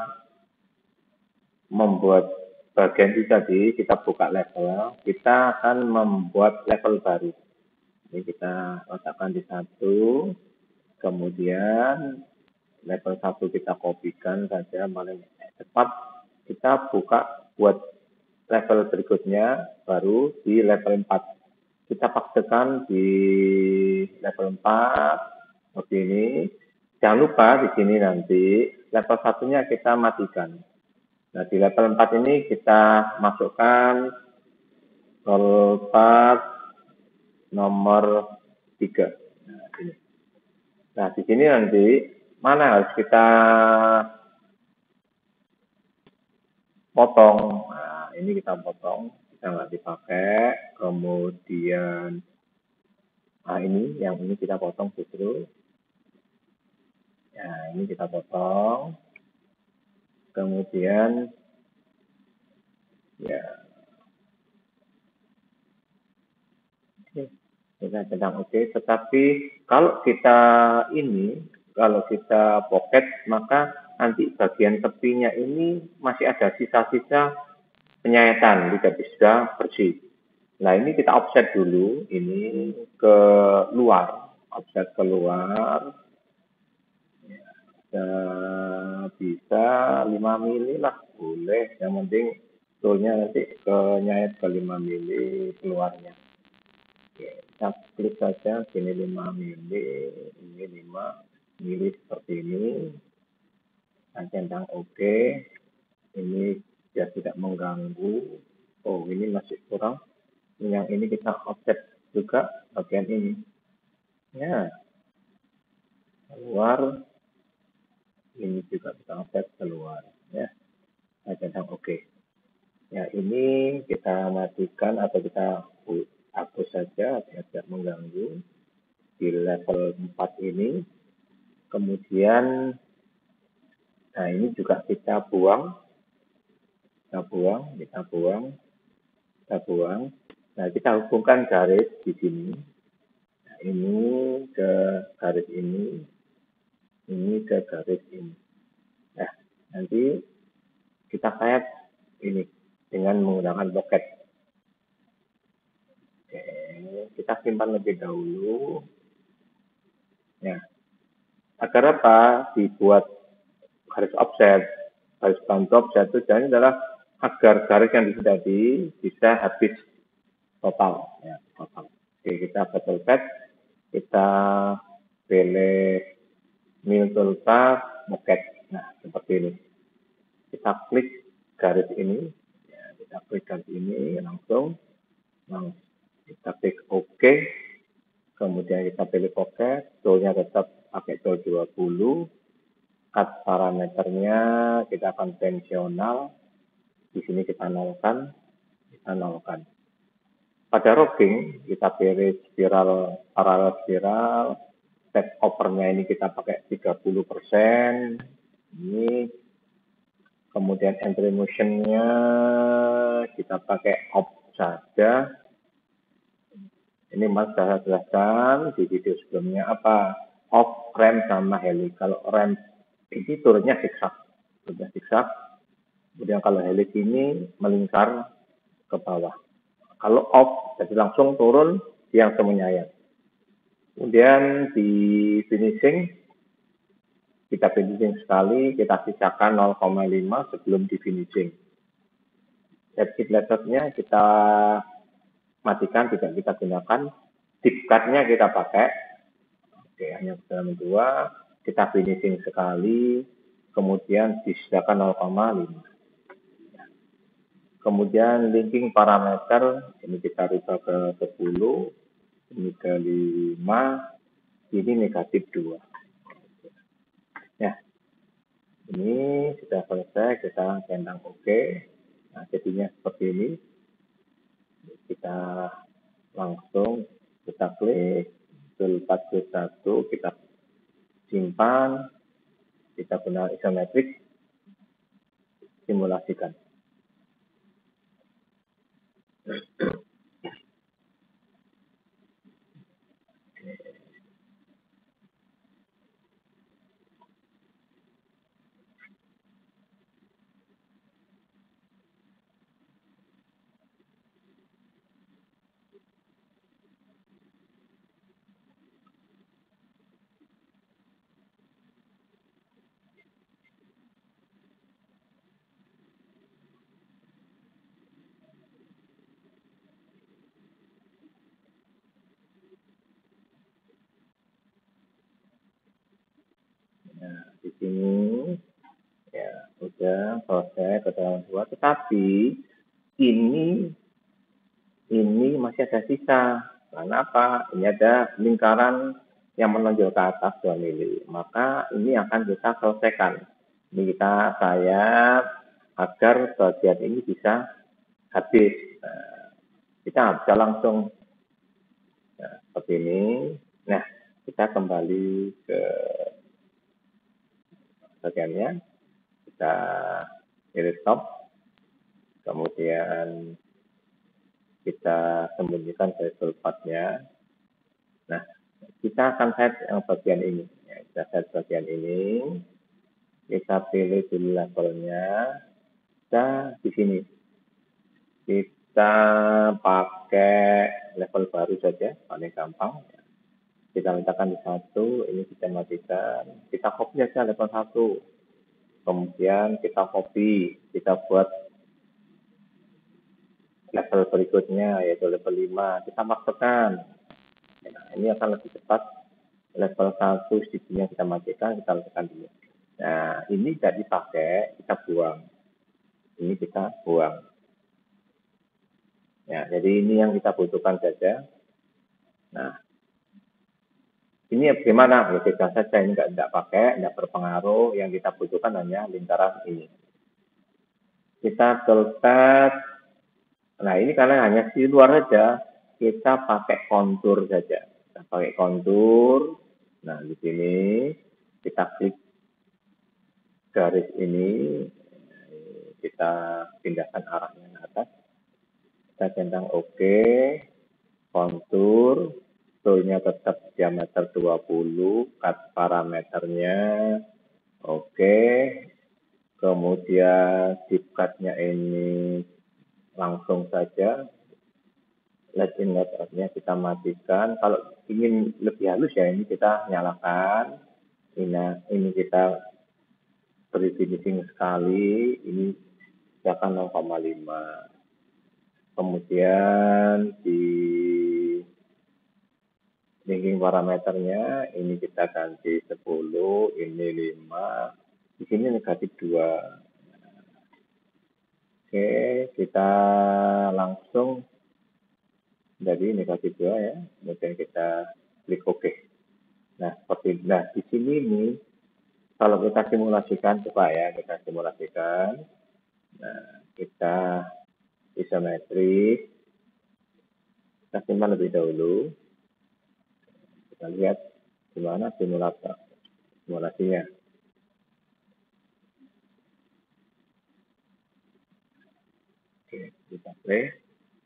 membuat bagian itu tadi, kita buka level, kita akan membuat level baru. Ini kita letakkan di 1, kemudian level 1 kita kopikan saja, paling cepat. Kita buka buat level berikutnya, baru di level 4. Kita paksakan di level 4, seperti ini. Jangan lupa di sini nanti, level 1-nya kita matikan. Nah, di level 4 ini kita masukkan solvat nomor 3. Nah, di sini nanti mana harus kita potong. Nah, ini kita potong, kita nggak dipakai. Kemudian, nah ini, yang ini kita potong justru. Nah, ini kita potong. Kemudian, ya, kita sedang oke. Tetapi kalau kita pocket, maka nanti bagian tepinya ini masih ada sisa-sisa penyayatan, tidak bisa bersih. Nah, ini kita offset dulu, ini ke luar, offset ke luar. Ya, bisa 5 mili lah, boleh. Yang penting toolnya nanti nyayat ke 5 mili keluarnya. Oke, kita klik saja, sini 5 mili, ini 5 mili seperti ini. Dan centang oke. Ini biar tidak mengganggu. Oh, ini masih kurang. Yang ini kita offset juga bagian ini. Ya, keluar. Ini juga kita offset keluar. Ya, dan centang oke. Ya, ini kita matikan atau kita hapus saja biar tidak mengganggu di level 4 ini. Kemudian, nah ini juga kita buang. Kita buang. Nah, kita hubungkan garis di sini. Nah, ini ke garis ini ke garis ini. Nah, nanti kita kait ini dengan menggunakan pocket. Oke, kita simpan lebih dahulu. Ya, agar apa? Dibuat garis offset, garis bantu offset tujuannya adalah agar garis yang tadi bisa habis total. Ya, total. Oke, kita solvet, kita pilih new toolbar, pocket. Nah, seperti ini. Kita klik garis ini, ya, kita klik garis ini langsung kita klik OK, kemudian kita pilih pocket, toolnya tetap pakai tool 20, cut parameternya kita akan konvensional, di sini kita nolkan. Pada rocking kita pilih spiral, parallel spiral, step overnya ini kita pakai 30%, ini kemudian entry motionnya kita pakai off saja. Ini Mas sudah jelaskan di video sebelumnya apa off rem sama heli. Kalau rem ini turunnya zigzag, kemudian kalau heli ini melingkar ke bawah. Kalau off jadi langsung turun, dia langsung menyayat. Kemudian di finishing kita finishing sekali, kita sisakan 0,5 sebelum di finishing. Exit letternya kita matikan, tidak kita gunakan. Deep cut-nya kita pakai. Oke, hanya dalam 2. Kita finishing sekali, kemudian disisakan 0,5. Kemudian linking parameter, ini kita rubah ke 10, ini ke 5, ini negatif 2. Ya, ini sudah selesai, kita centang OK. Nah, jadinya seperti ini. Kita langsung kita klik, tool 41, kita simpan, kita gunakan isometrik, simulasikan. Nah, di sini ya udah selesai keterangan 2, tetapi ini masih ada sisa. Karena apa? Ini ada lingkaran yang menonjol ke atas 2 mili. Maka ini akan kita selesaikan. Ini saya agar bagian ini bisa habis. Nah, kita bisa langsung seperti ini. Nah, kita kembali ke bagiannya. Kita pilih stop. Kemudian kita sembunyikan dari part-nya. Nah, kita akan set yang bagian ini. Ya, kita set bagian ini. Kita pilih dulu levelnya. Kita di sini. Kita pakai level baru saja, paling gampang. Kita letakkan di 1, ini kita matikan. Kita copy saja level 1. Kemudian kita copy, kita buat level berikutnya, yaitu level 5. Kita masukkan. Nah, ini akan lebih cepat. Level 1 CD-nya kita matikan, kita letakkan dulu. Nah, ini tidak dipakai, kita buang. Ini kita buang. Ya, jadi ini yang kita butuhkan saja. Nah, ini bagaimana? Ya, bebas saja, ini tidak pakai, tidak berpengaruh. Yang kita butuhkan hanya lingkaran ini. Kita delete. Nah, ini karena hanya di luar saja, kita pakai kontur saja. Kita pakai kontur. Nah, di sini kita klik garis ini, kita pindahkan arahnya ke atas. Kita centang OK, kontur, toolnya tetap diameter 20, cut parameternya OK. Kemudian deep cut-nya ini langsung saja. Let in, let out-nya kita matikan. Kalau ingin lebih halus ya ini kita nyalakan. Ini kita beri finishing sekali. Ini misalkan 0,5. Kemudian di linking parameternya ini kita ganti 10, ini 5. Di sini negatif 2. Oke, kita langsung jadi negatif 2 ya. Kemudian kita klik OK. Nah, di sini nih kalau kita simulasikan, coba ya kita simulasikan. Nah, kita isometrik. Kita simpan lebih dahulu. Kita lihat gimana simulasinya. Oke, kita play.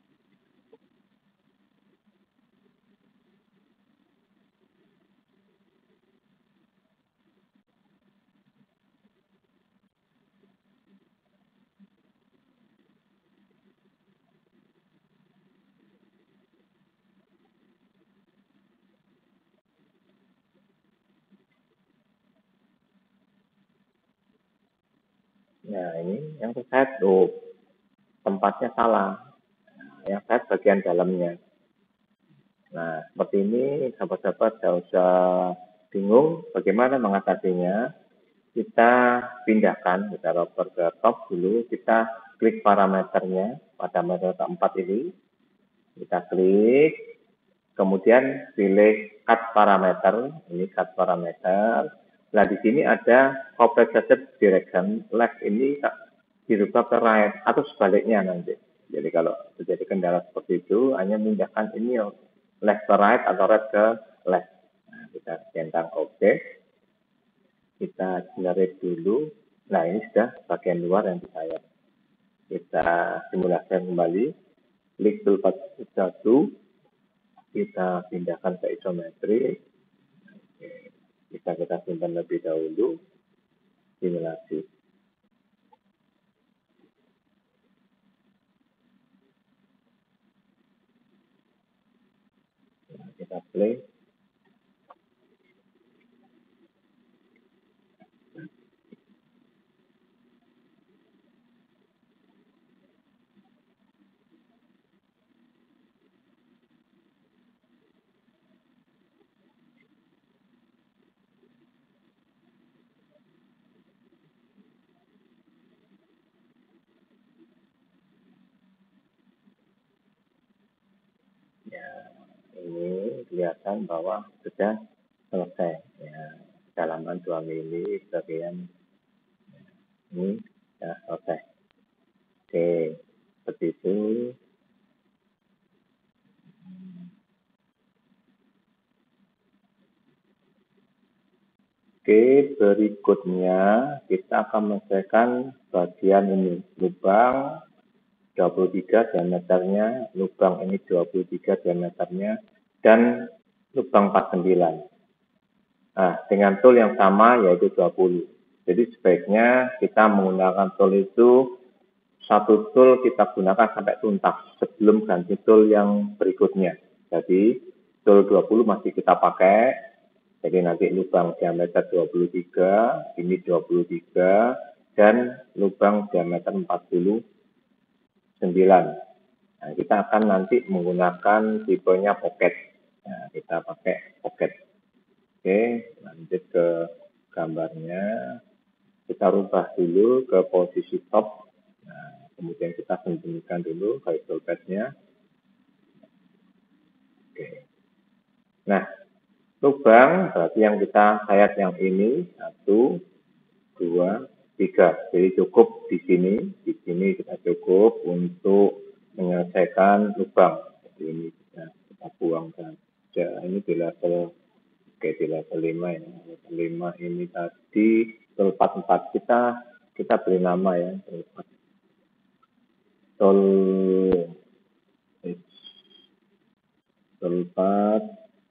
Nah, ini yang saya tempatnya salah. Yang saya bagian dalamnya. Nah, seperti ini sahabat-sahabat tidak usah bingung bagaimana mengatasinya. Kita pindahkan, kita roper ke top dulu, kita klik parameternya, parameter keempat ini, kita klik, kemudian pilih cut parameter, ini cut parameter. Nah, di sini ada copy direction, left ini dirubah ke right atau sebaliknya nanti. Jadi kalau terjadi kendala seperti itu, hanya memindahkan ini left ke right atau right ke left. Nah, kita centang oke. Kita generate dulu. Nah, ini sudah bagian luar yang disayat. Kita simulasikan kembali. Klik toolpad 1. Kita pindahkan ke isometrik. Kita simpan lebih dahulu. Simulasi. Nah, kita play. Ya, ini kelihatan bahwa sudah selesai. Ya, kedalaman 2 mili bagian ini sudah selesai. Oke, seperti itu. Oke, berikutnya kita akan menyelesaikan bagian ini, lubang 23 diameternya, lubang ini 23 diameternya, dan lubang 49. Nah, dengan tool yang sama yaitu 20. Jadi sebaiknya kita menggunakan tool itu, satu tool kita gunakan sampai tuntas sebelum ganti tool yang berikutnya. Jadi tool 20 masih kita pakai. Jadi nanti lubang diameter 23, ini 23, dan lubang diameter 49. Nah, kita akan nanti menggunakan tipenya pocket. Nah, kita pakai pocket. Oke, lanjut ke gambarnya. Kita rubah dulu ke posisi top. Nah, kemudian kita sembunyikan dulu visual pad-nya. Oke. Nah, lubang berarti yang kita sayat yang ini 1, 2, 3. Jadi cukup di sini kita cukup untuk menyelesaikan lubang. Jadi ini kita buang saja. Ini di level di level 5 ya. Level 5 ini tadi toolpad 4 kita beri nama ya, toolpad. Toolpad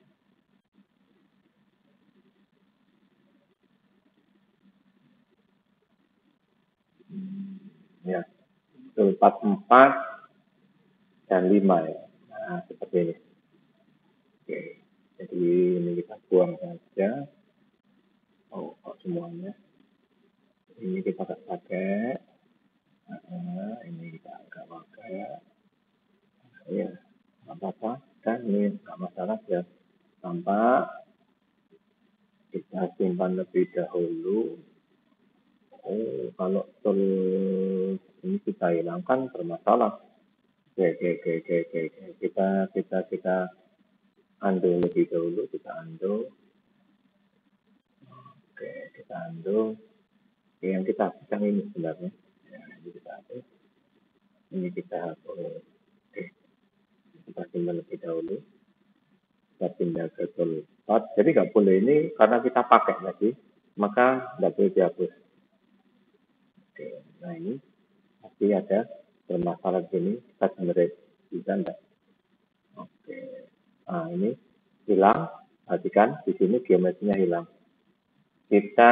ya, toolpad 4 dan 5 ya. Nah, seperti ini. Oke, jadi ini kita buang saja. Semuanya. Ini kita nggak pakai. Ini kita nggak pakai. Ya, nggak apa-apa. Dan ini nggak masalah ya. Tampak. Kita simpan lebih dahulu. Kalau tool ini kita hilangkan bermasalah. Oke. Kita undo lebih dahulu. Kita undo. Oke, kita undo. Oke, yang kita hapuskan ini sebenarnya. Ya, ini kita hapus. Ini kita hapus. Oke, kita simpan lebih dahulu. Kita pindah ke toolpad. Jadi nggak boleh ini karena kita pakai lagi, maka nggak boleh dihapus. Oke, nah ini pasti ada bermasalah gini, kita generate bisa enggak? Oke, nah ini hilang, perhatikan di sini geometrinya hilang. Kita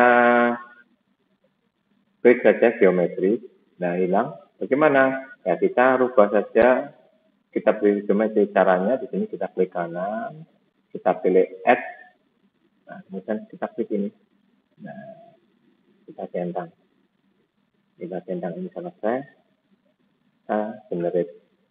klik saja geometri, nah hilang. Bagaimana? Ya kita rubah saja, kita beri geometri caranya. Di sini kita klik kanan, kita pilih add, nah kemudian kita klik ini, nah kita centang. Kita centang ini selesai, kita generate.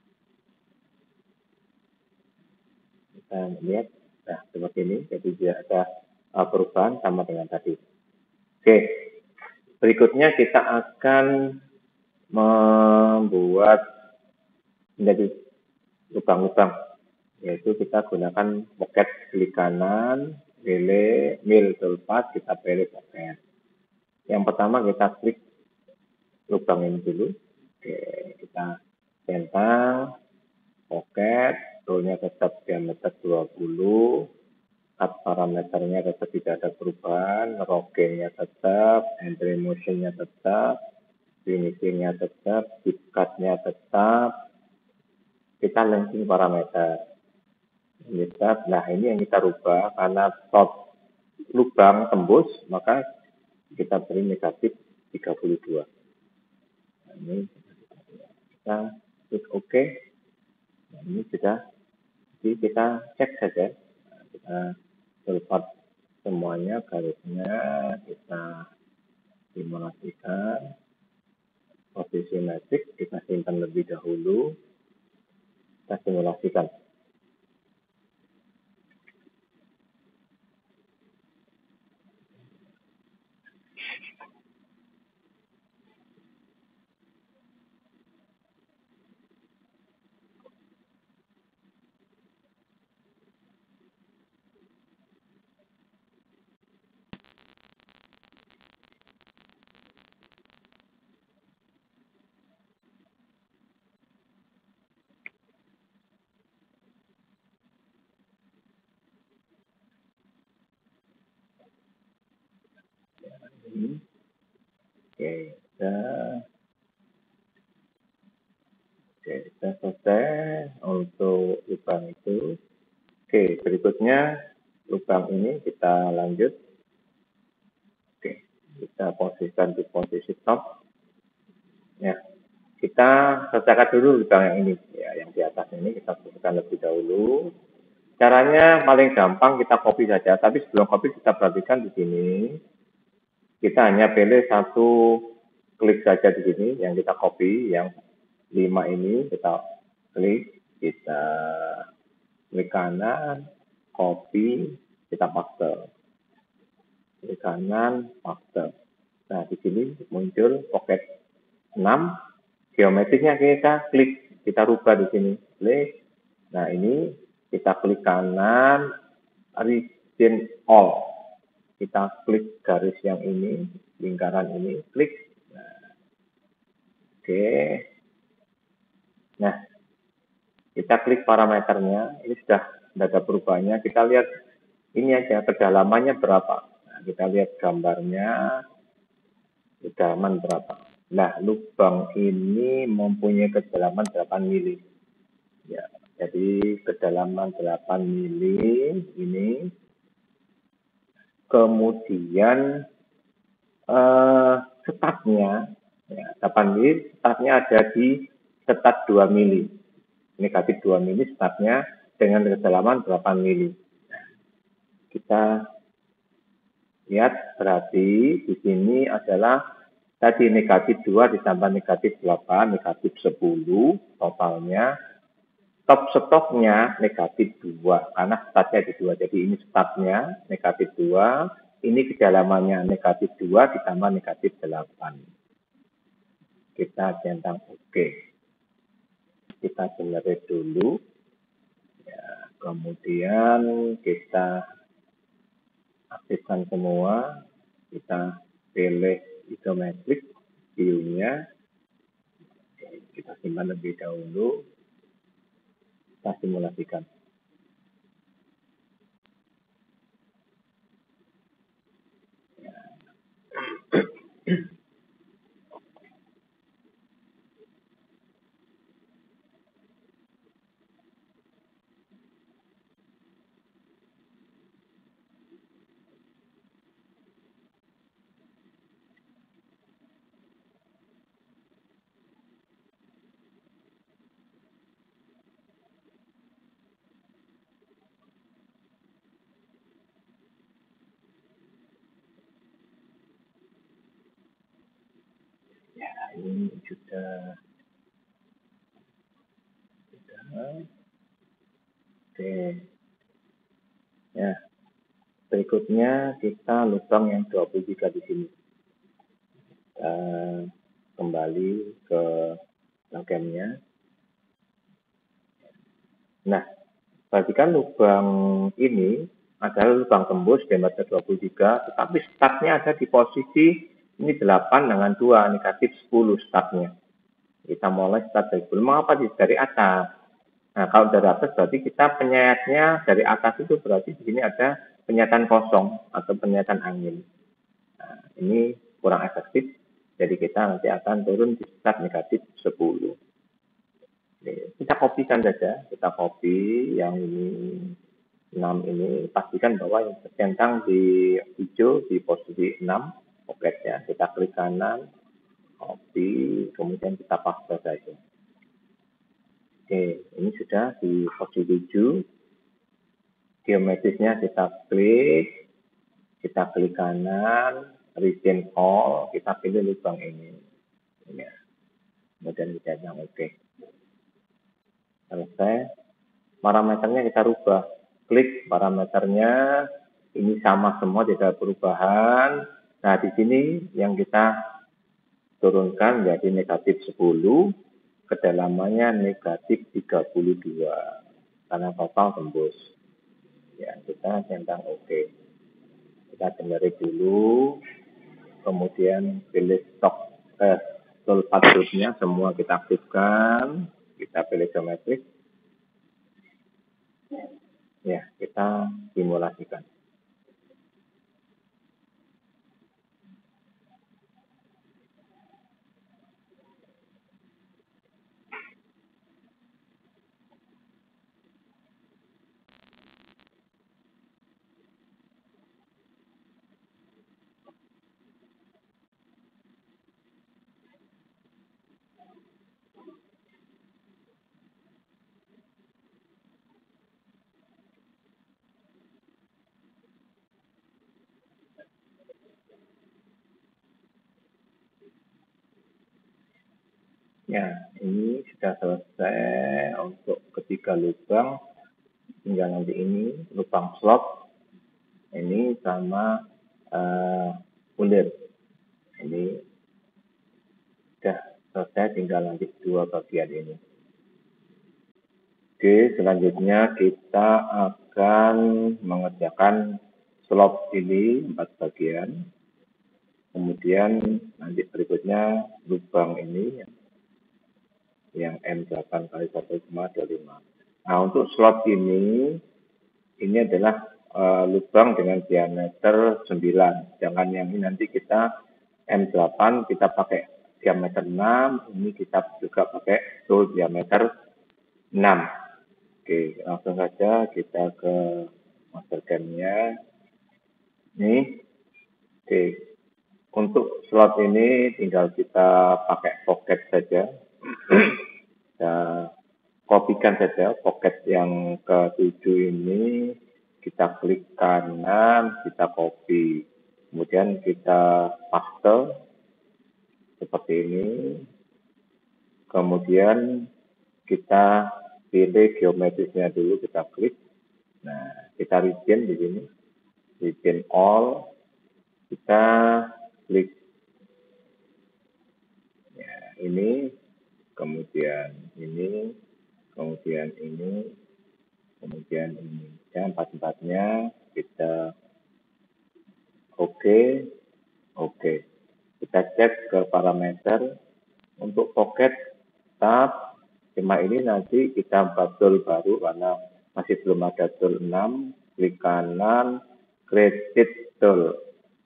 Kita lihat, nah seperti ini, jadi tidak ada perubahan sama dengan tadi. Oke, berikutnya kita akan membuat menjadi lubang-lubang, yaitu kita gunakan pocket klik kanan, pilih mil toolpath, kita pilih pocket. Yang pertama kita klik lubang ini dulu. Oke, kita centang, pocket, toolnya tetap diameter 20, cut parameternya tetap tidak ada perubahan, rocking-nya tetap, entry motion-nya tetap, finishing-nya tetap, deep cut-nya tetap, kita linking parameter. Nah ini yang kita rubah, karena top lubang tembus, maka kita beri negatif 32. Nah, ini kita klik OK. Nah, ini sudah, jadi kita cek saja. Nah, kita selesai semuanya, garisnya kita simulasikan. Posisi metrik kita simpan lebih dahulu, kita simulasikan. Oke, kita selesai untuk lubang itu. Oke, berikutnya lubang ini kita lanjut. Oke, kita posisikan di posisi top. Ya, kita selesaikan dulu lubang yang ini. Ya, yang di atas ini kita posisikan lebih dahulu. Caranya paling gampang kita copy saja, tapi sebelum copy kita perhatikan di sini. Kita hanya pilih satu klik saja di sini yang kita copy, yang 5 ini kita klik, kita klik kanan, copy, kita paste. Klik kanan, paste. Nah, di sini muncul pocket 6, geometriknya kita klik, kita rubah di sini, klik. Nah, ini kita klik kanan, region all. Kita klik garis yang ini, lingkaran ini, klik. Nah, oke. Nah, kita klik parameternya, ini sudah ada perubahannya. Kita lihat ini aja, kedalamannya berapa. Nah, kita lihat gambarnya, kedalaman berapa. Nah, lubang ini mempunyai kedalaman 8 mili. Ya, jadi kedalaman 8 mili ini. Kemudian setatnya, ya, 8 mili, setatnya ada di setat 2 mili. Negatif 2 mili setatnya dengan kedalaman 8 mili. Kita lihat berarti di sini adalah tadi negatif 2 ditambah negatif 8, negatif 10 totalnya. Top stoknya negatif 2, karena statnya di 2. Jadi ini statnya negatif 2, ini kedalamannya negatif 2 ditambah negatif 8. Kita centang OK. Kita generate dulu. Ya, kemudian kita aktifkan semua. Kita pilih isometrik view-nya. Kita simpan lebih dahulu. Kita simulasikan. Ini sudah. Oke. Ya. Berikutnya kita lubang yang 23 di sini. Kembali ke mastercam-nya. Nah, perhatikan lubang ini adalah lubang tembus diameter 23, tetapi startnya ada di posisi ini 8 dengan 2, negatif 10 startnya. Kita mulai start dari 10. Mengapa dari atas? Nah, kalau dari atas berarti kita penyayatnya dari atas itu berarti di sini ada penyayatan kosong atau penyayatan angin. Nah, ini kurang efektif. Jadi kita nanti akan turun di start negatif 10. Kita kopikan saja, kita copy yang ini 6 ini, pastikan bahwa yang tercentang di hijau di posisi 6, pocketnya, kita klik kanan, copy, kemudian kita paste saja. Oke, ini sudah di posisi 7, geometrisnya kita klik kanan, retain all, kita pilih lubang ini. Ya. Kemudian kita bilang oke. Selesai, parameternya kita rubah, klik parameternya, ini sama semua, tidak ada perubahan. Nah, di sini yang kita turunkan menjadi negatif 10, kedalamannya negatif 32, karena total tembus. Ya, kita centang oke. Kita generate dulu, kemudian pilih tool path group-nya, semua kita aktifkan, kita pilih geometrik. Ya, kita simulasikan. Ya, ini sudah selesai untuk ketiga lubang. Tinggal nanti ini lubang slot ini sama bulir. Ini sudah selesai, tinggal nanti dua bagian ini. Oke, selanjutnya kita akan mengerjakan slot ini 4 bagian. Kemudian nanti berikutnya lubang ini yang M8 kali 1,25. Nah, untuk slot ini adalah lubang dengan diameter 9. Jangan yang ini nanti kita M8 kita pakai diameter 6, ini kita juga pakai tool diameter 6. Oke, langsung saja kita ke mastercam-nya. Nih, oke. Untuk slot ini tinggal kita pakai pocket saja. Kita kopikan saja pocket yang ke-7 ini, kita klik kanan, kita copy. Kemudian kita paste seperti ini. Kemudian kita pilih geometrisnya dulu, kita klik. Nah, kita retain di sini. Retain all. Kita klik ya, ini, kemudian ini, kemudian ini, kemudian ini. Ya, empat-empatnya kita oke. Kita cek ke parameter untuk pocket tab. Cuma ini nanti kita buat tool baru karena masih belum ada tool 6. Klik kanan, create tool.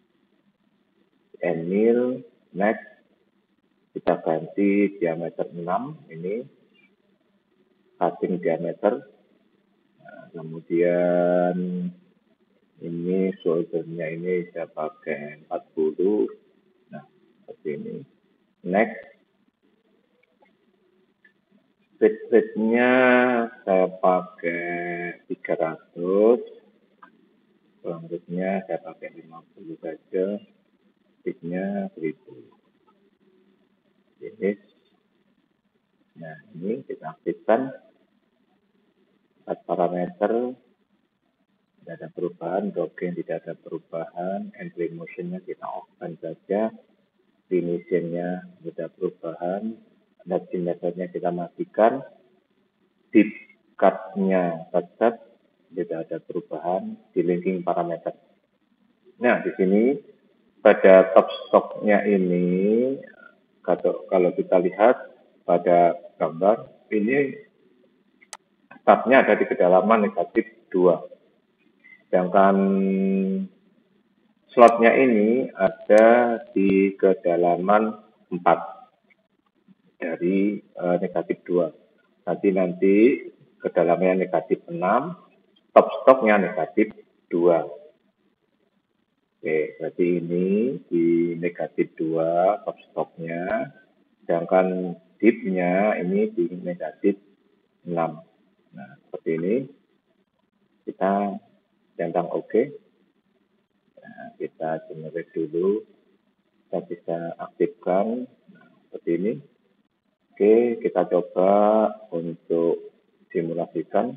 Enil, next, kita ganti diameter 6, ini cutting diameter. Nah, kemudian ini shouldernya ini saya pakai 40. Nah, seperti ini. Next, pitch rate-nya saya pakai 300. Selanjutnya saya pakai 50 saja. Pitch-nya 1000. Finish. Nah, ini kita aktifkan 4 parameter, tidak ada perubahan, dogging tidak ada perubahan, entry motion-nya kita off-kan saja, finishing-nya tidak ada perubahan, Nudging methodnya kita matikan, deep cut-nya tetap, tidak ada perubahan di linking parameter. Nah, di sini pada top stock-nya ini, kalau kita lihat pada gambar, ini startnya ada di kedalaman negatif 2. Sedangkan slotnya ini ada di kedalaman 4 dari negatif 2. Nanti kedalamannya negatif 6, top stocknya negatif 2. Oke, berarti ini di negatif 2 top stocknya, sedangkan dipnya ini di negatif 6. Nah, seperti ini. Kita centang oke. Nah, kita generate dulu. Kita bisa aktifkan. Nah, seperti ini. Oke, kita coba untuk simulasikan.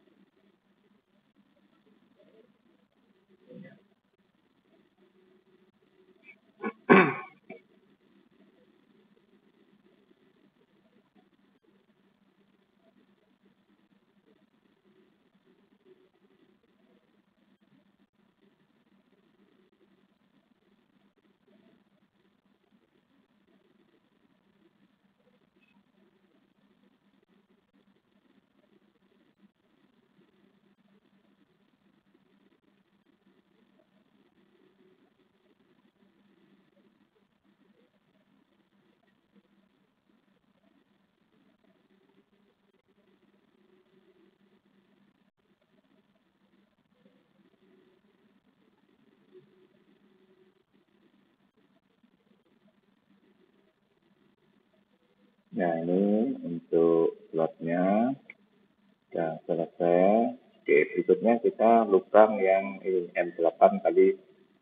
Nah, ini untuk slotnya sudah selesai. Oke, berikutnya kita lubang yang M8 kali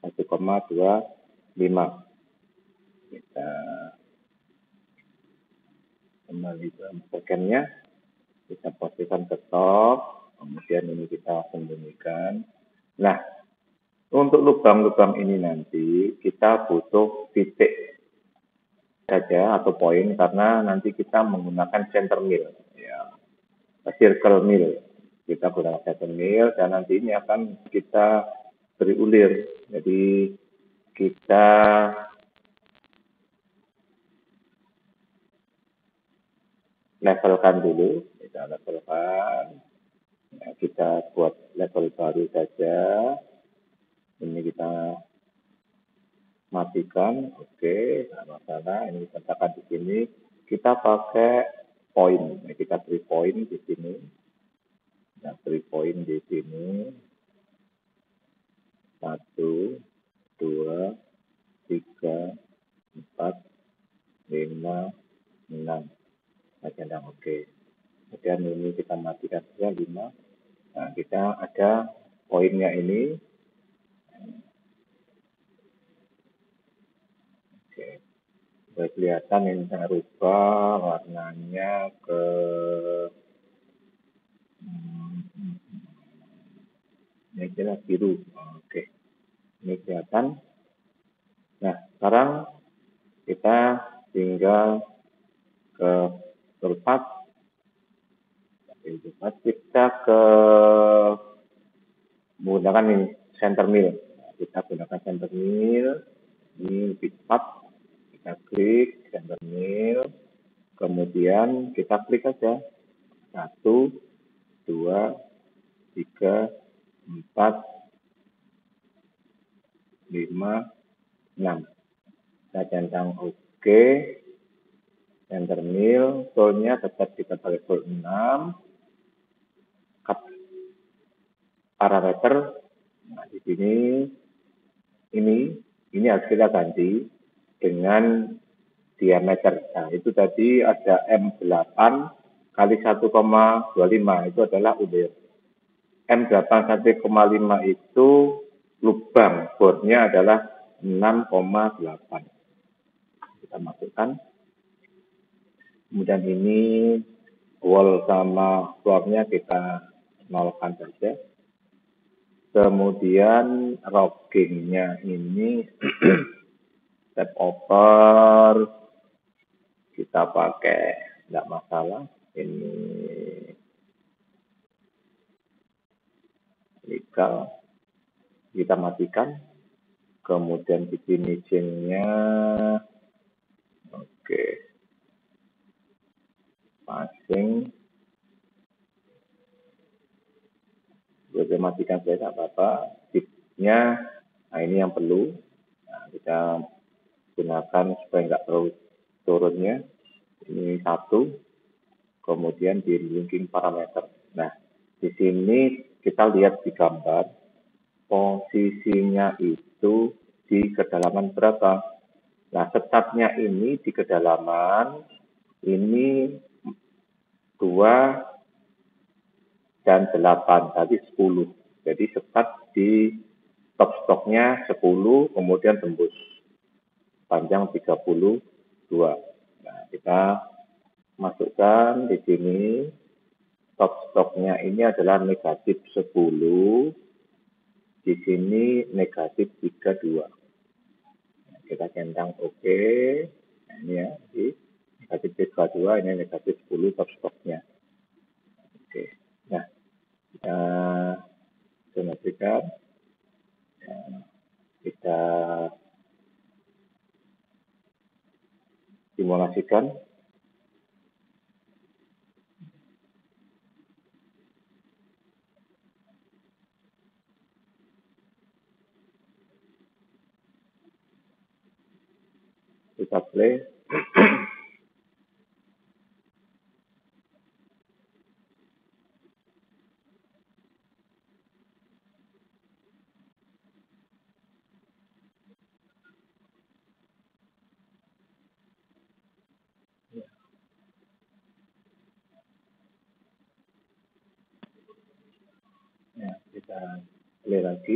1,25. Kita kembali ke bagiannya, kita posisikan ke top, kemudian ini kita sembunyikan. Nah, untuk lubang-lubang ini nanti kita butuh titik saja atau poin, karena nanti kita menggunakan center mill, ya, circle mill. Kita gunakan center mill dan nanti ini akan kita beri ulir. Jadi kita levelkan dulu, kita levelkan. Nah, kita buat level baru saja. Ini kita matikan, oke, nggak masalah. Ini katakan di sini kita pakai poin, kita beri poin di sini. Nah, beri poin di sini 1, 2, 3, 4, 5, 6. Nah, centang oke. Kemudian ini kita matikan saja 5. Nah, kita ada poinnya ini. Oke. Sudah kelihatan ini saya rubah warnanya ke ini jelas biru. Oke. Ini kelihatan. Nah, sekarang kita tinggal ke tempat. Kita ke menggunakan ini center mill. Kita gunakan center mill. Ini lebih cepat. Kita klik center mill. Kemudian kita klik saja 1, 2, 3, 4, 5, 6. Kita centang oke. Center mill, toolnya tetap kita pakai tool 6. Cut parameter. Nah, di sini ini harus kita ganti dengan diameter. Nah, itu tadi ada M8 kali 1,25, itu adalah ulir. M8 1,5 itu lubang, bornya adalah 6,8. Kita masukkan. Kemudian ini wall sama floor-nya kita nolkan saja. Kemudian rogging-nya ini step over kita pakai, tidak masalah. Ini legal, kita matikan. Kemudian di sini chain-nya, oke, passing. Boleh matikan saja, tidak apa-apa. Chipnya, nah ini yang perlu. Nah, kita gunakan supaya nggak terlalu turunnya. Ini 1, kemudian di linking parameter. Nah, di sini kita lihat di gambar, posisinya itu di kedalaman berapa. Nah, startnya ini di kedalaman, ini 2 dan 8, tadi 10. Jadi start di top stoknya 10, kemudian tembus panjang 32. Nah, kita masukkan di sini top stoknya ini adalah negatif 10, di sini negatif 32. Nah, kita centang oke. Nah, ini ya, di negatif 32, ini negatif 10 top stoknya. Oke. Nah, kita simetriskan. Kita simulasikan. Kita play. Ya, kita play lagi.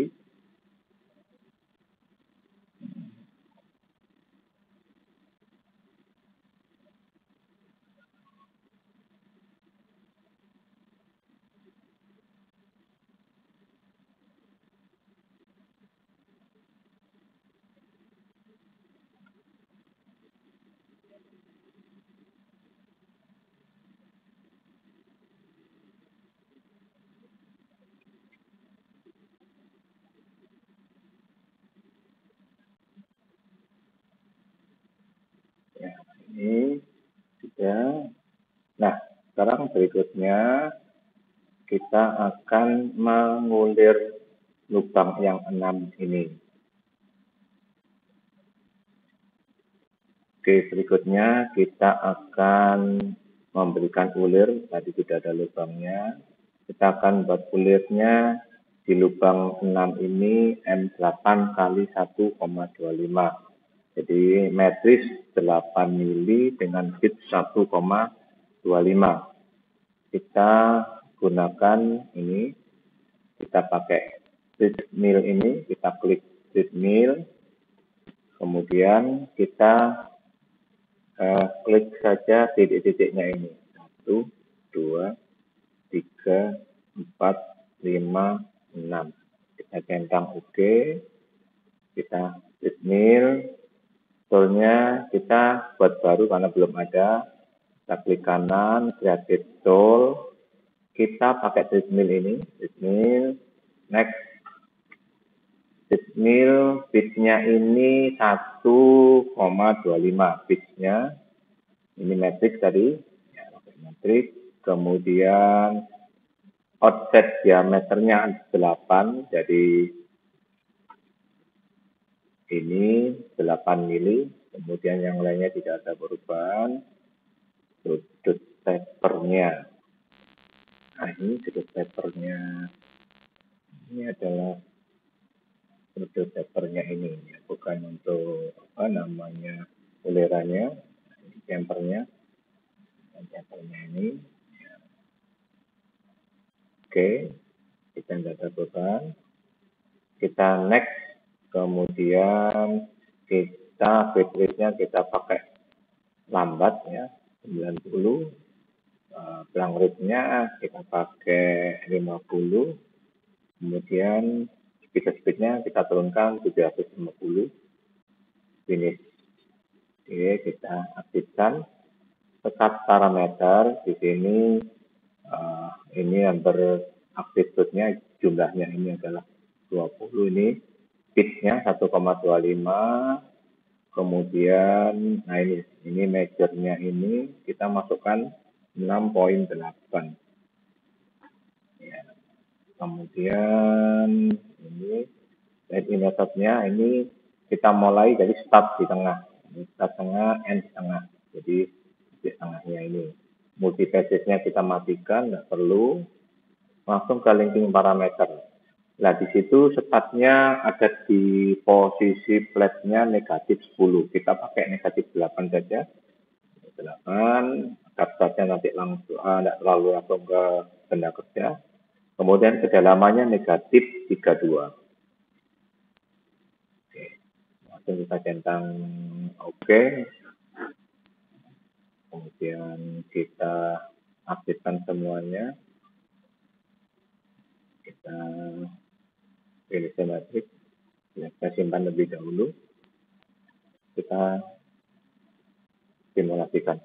Ya, ini sudah. Nah, sekarang berikutnya kita akan mengulir lubang yang 6 ini. Oke, berikutnya kita akan memberikan ulir, tadi sudah ada lubangnya. Kita akan buat ulirnya di lubang 6 ini M8 kali 1,25. Jadi metris 8 mili dengan pitch 1,25. Kita gunakan ini, kita pakai tread mill ini, kita klik tread mill, kemudian kita klik saja titik-titiknya ini, 1, 2, 3, 4, 5, 6. Kita centang oke, kita tread mill, toolnya kita buat baru karena belum ada. Kita klik kanan, create tool, kita pakai tread mill ini, tread mill, next. Tread mill pitch-nya ini 1,25 pitch-nya. Ini matrix tadi, ya, matrix. Kemudian offset diameternya 8, jadi ini 8 mili. Kemudian yang lainnya tidak ada perubahan. Sudut tapernya. Nah, ini sudut tapernya. Ini adalah sudut tapernya ini, bukan untuk apa namanya ulirannya, tempernya, tempernya ini. Oke, kita tidak ada beban. Kita next, kemudian kita bit rate-nya kita pakai lambat ya, 90. Blank rate-nya kita pakai 50. Kemudian speed-nya kita turunkan 750. Finish. Oke, kita aktifkan. sekat parameter di sini ini number amplitude-nya jumlahnya ini adalah 20, ini pitch-nya 1,25, kemudian nah ini measure-nya ini kita masukkan 6,8 ya. Kemudian ini light emitter-nya ini kita mulai dari start di tengah, ini start tengah, end tengah, jadi di tengahnya ini multiphase-nya kita matikan, nggak perlu, langsung ke linking parameter. Nah, di situ startnya ada di posisi flat-nya negatif 10. Kita pakai negatif 8 saja. 8, startnya nanti langsung, tidak terlalu langsung ke benda kerja. Kemudian kedalamannya negatif 32. Oke. Langsung kita centang OK. Kemudian kita aktifkan semuanya. Kita pilih matrix, kita simpan lebih dahulu, kita simulasikan.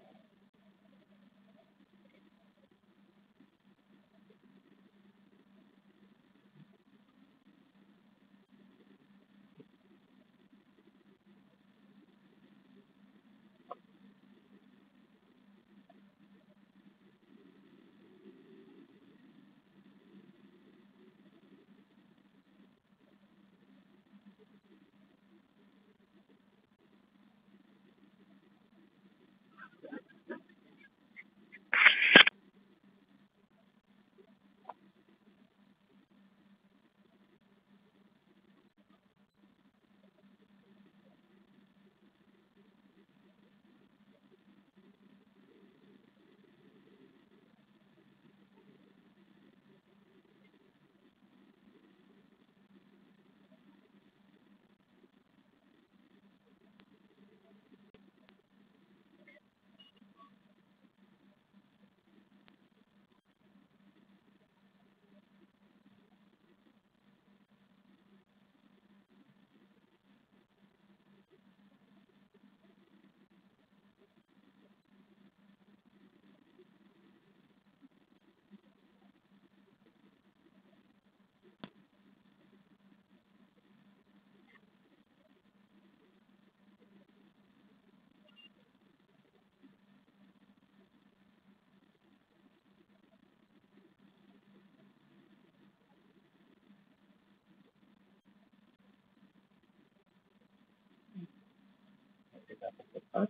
Kita percepat.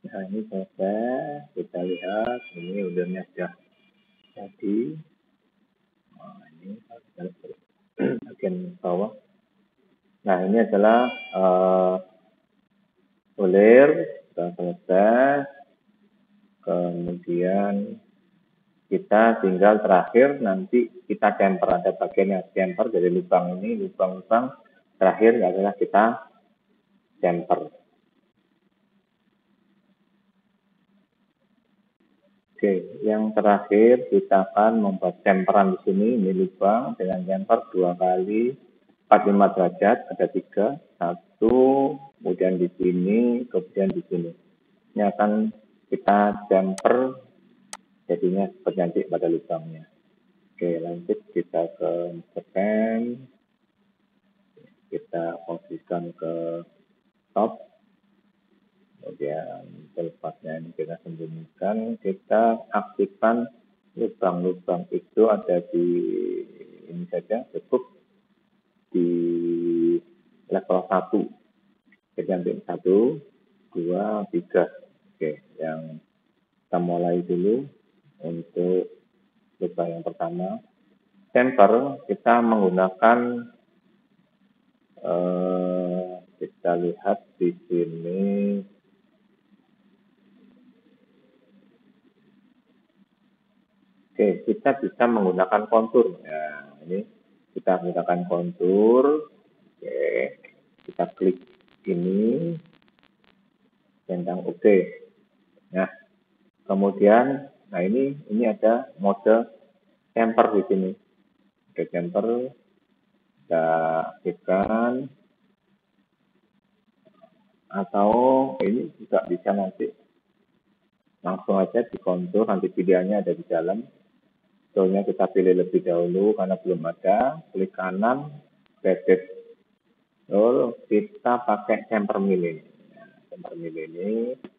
Nah, ini selesai. Kita lihat, ini udahnya sudah jadi. Nah, ini bagian bawah. Nah, ini adalah bulir, sudah selesai. Kemudian kita tinggal terakhir nanti kita temper, ada bagian yang temper dari lubang ini, lubang-lubang terakhir adalah kita temper. Oke, yang terakhir kita akan membuat temperan di sini, ini lubang dengan temper 2 kali 45 derajat, ada 3, 1, kemudian di sini, kemudian di sini. Ini akan kita temper, jadinya seperti nanti pada lubangnya. Oke, lanjut kita ke pen, kita posisikan ke top, kemudian pelepasnya ini kita sembunyikan, kita aktifkan lubang-lubang itu ada di ini saja, cukup di level 1. Jadi ambil 1, 2, 3. Oke, yang kita mulai dulu untuk lubang yang pertama. Temper kita menggunakan kita lihat di sini. Oke, kita bisa menggunakan kontur. Nah, ini kita menggunakan kontur. Oke, kita klik ini, centang OK. Nah, kemudian, nah ini ada mode temper di sini. Oke, temper kita aktifkan. Atau ini juga bisa nanti langsung aja di kontur, nanti pilihannya ada di dalam. Toolnya kita pilih lebih dahulu karena belum ada. Klik kanan, edit tool, kita pakai temper mill ini. Nah, temper mill ini,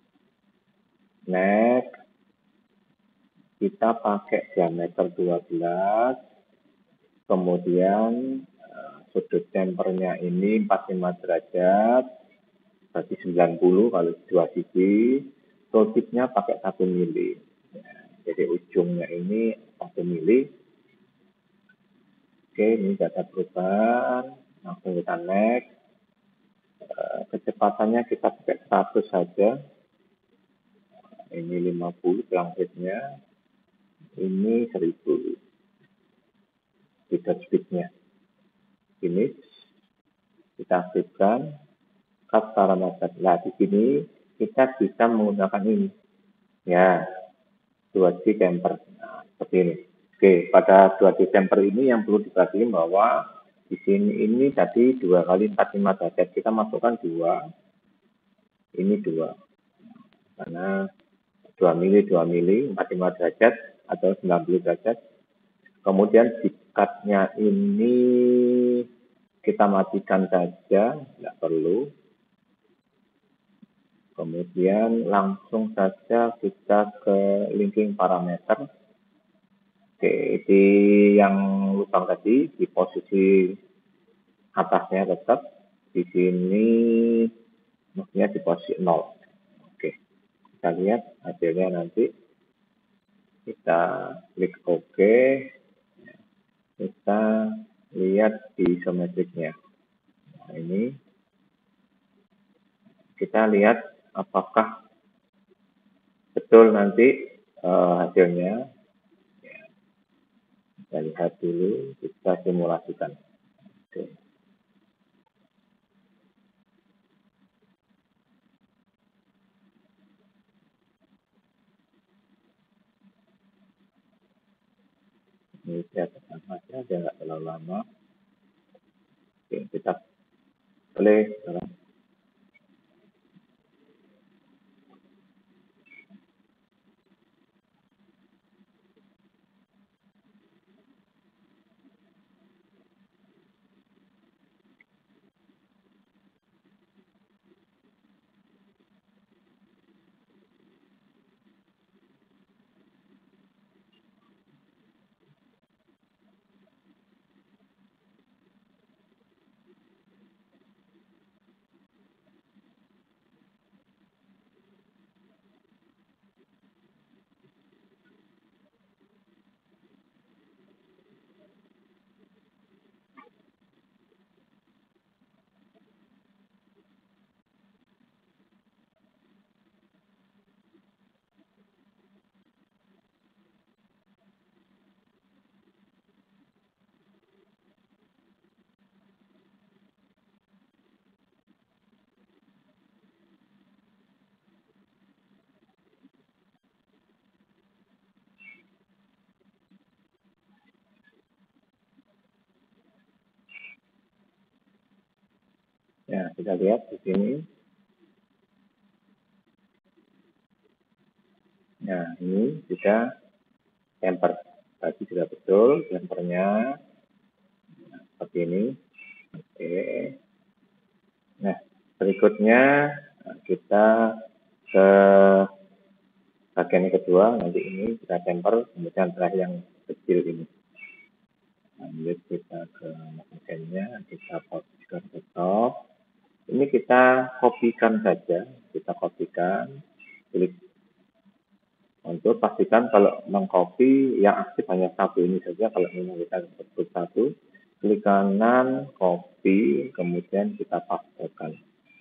next, kita pakai diameter 12, kemudian sudut tempernya ini 45 derajat, berarti 90 kalau dua sisi, tooltipnya pakai 1 mili. Jadi ujungnya ini 1 mili. Oke, ini data perubahan, langsung kita next. Kecepatannya kita pakai 100 saja. Ini 50 transitnya. Ini 1000. Kita speednya. Finish. Kita aktifkan. Cut parameter. Nah, di sini kita bisa menggunakan ini. Ya, 2D temper. Nah, seperti ini. Oke, pada 2D temper ini yang perlu diperhatikan bahwa di sini ini tadi 2 kali 45 derajat. Kita masukkan 2. Ini 2. Karena 2 mili, 45 derajat atau 90 derajat. Kemudian sikatnya ini kita matikan saja, tidak perlu. Kemudian langsung saja kita ke linking parameter. Oke, di yang lubang tadi di posisi atasnya tetap, di sini mestinya di posisi 0. Oke, kita lihat hasilnya nanti. Kita klik OK. Kita lihat di isometriknya. Nah, ini kita lihat apakah betul nanti hasilnya. Kita lihat dulu, kita simulasikan. Oke. Ini saya tekan saja, dia nggak terlalu lama. Oke, kita play sekarang. kita lihat di sini. Nah, ini sudah temper. Berarti sudah betul tempernya. Nah, seperti ini. Oke. Nah, berikutnya kita ke bagian kedua. Nanti ini kita temper, kemudian terakhir yang kecil ini. Lanjut kita ke bagiannya, kita posisikan ke top. Ini kita kopikan saja, kita kopikan, klik untuk pastikan kalau mengcopy yang aktif hanya satu ini saja. Kalau memang kita sebut satu, klik kanan, copy, kemudian kita pastekan.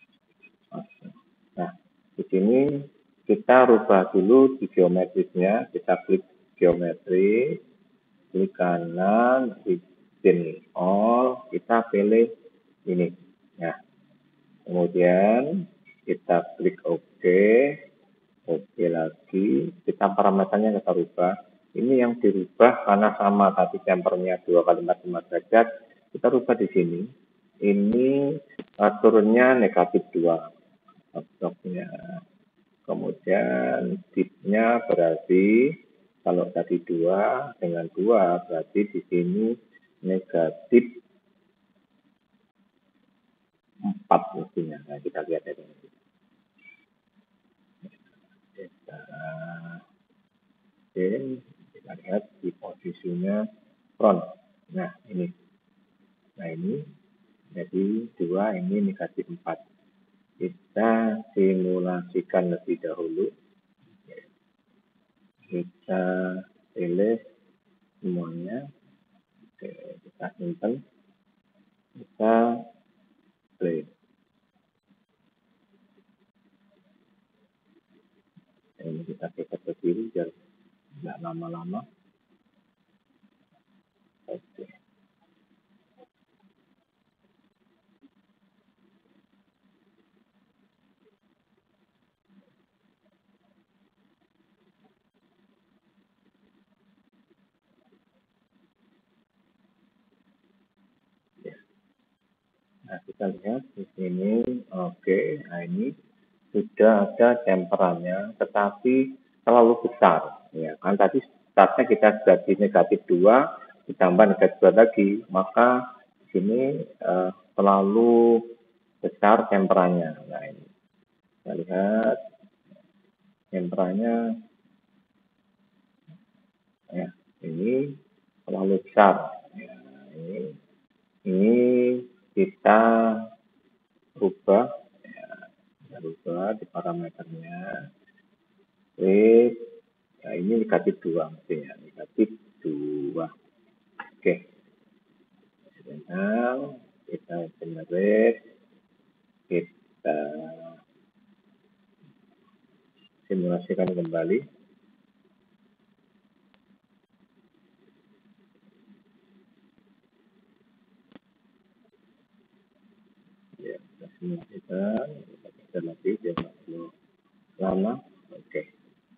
Nah, di sini kita rubah dulu di geometrisnya, kita klik geometri, klik kanan, region all, kita pilih ini. Nah, kemudian kita klik OK, OK lagi, kita parameternya kita rubah. Ini yang dirubah karena sama tadi tempernya 2 kali 45 derajat, kita rubah di sini. Ini turunnya negatif 2, stoknya. Kemudian tipnya berarti kalau tadi 2 dengan 2 berarti di sini negatif 4 mestinya. Nah, kita lihat dari ini. Kita lihat di posisinya front. Nah, ini. Nah, ini jadi 2, ini negatif 4. Kita simulasikan lebih dahulu. Kita pilih semuanya. Oke, kita simpan. Kita play. Ini kita cepat ke kiri biar tidak lama-lama. Oke. Nah, kita lihat di sini. Oke, nah ini sudah ada temperannya, tetapi terlalu besar. Ya, kan tadi startnya kita sudah di negatif 2, ditambah negatif 2 lagi, maka di sini terlalu besar temperannya. Nah, ini kita lihat temperannya, ya, ini terlalu besar. Ya, ini kita rubah. Rubah di parameternya. Nah, ini negatif 2 mestinya, negatif 2. Oke. Sekarang kita generate, kita simulasikan kembali. Ya, kita simulasikan, kita lagi, dia nggak perlu lama. Oke.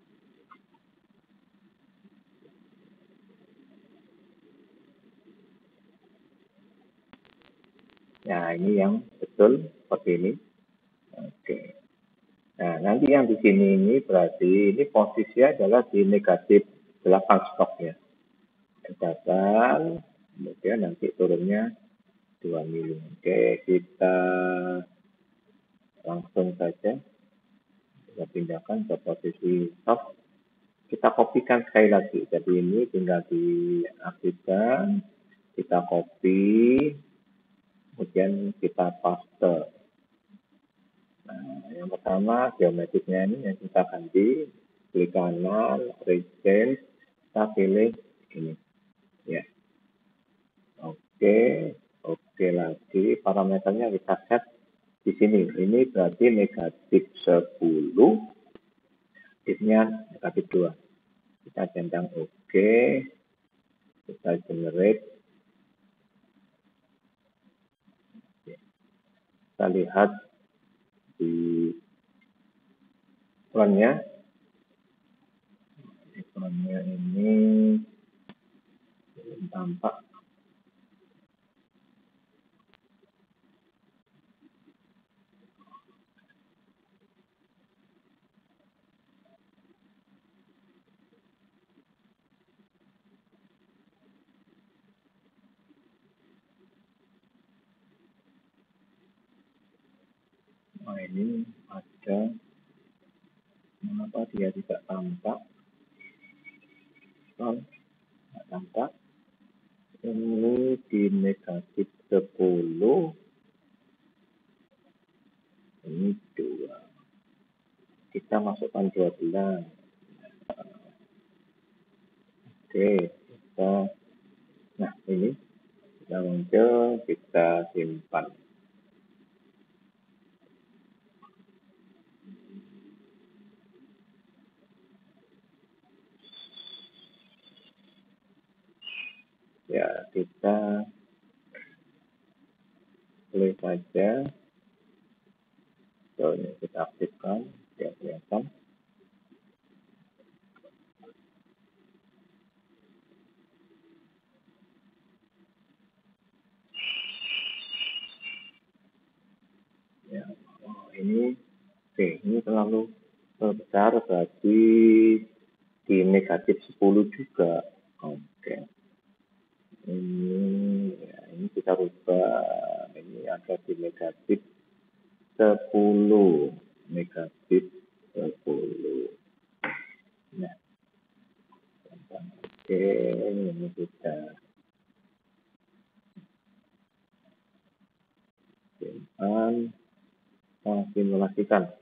Nah, ini yang betul seperti ini. Oke. Nah, nanti yang di sini ini berarti ini posisi adalah di negatif 8 stoknya. Katakan, kemudian nanti turunnya 2 mili. Oke, kita langsung saja kita pindahkan ke posisi top. Kita kopikan sekali lagi. Jadi ini tinggal diaktifkan, kita copy, kemudian kita paste. Nah, yang pertama geometriknya ini yang kita ganti, klik kanan, region, kita pilih ini. Ya. Oke, oke lagi. Parameternya kita set di sini. Ini berarti negatif 10, tipnya negatif 2. Kita centang oke, kita generate. Kita lihat di frontnya. Di frontnya ini belum tampak. Nah, ini ada, mengapa dia tidak tampak? Oh, tidak tampak. Ini di negatif 10, ini 2. Kita masukkan 12. Oke, nah ini kita muncul, kita simpan. Ya, kita play saja. So, ini kita aktifkan, ya kelihatan. Ya, ini oke, ini terlalu besar, berarti di negatif 10 juga. Oke. Ini kita rubah, ini ada di negatif 10. Negatif 10. Nah, oke, ini kita simpan, simulasikan.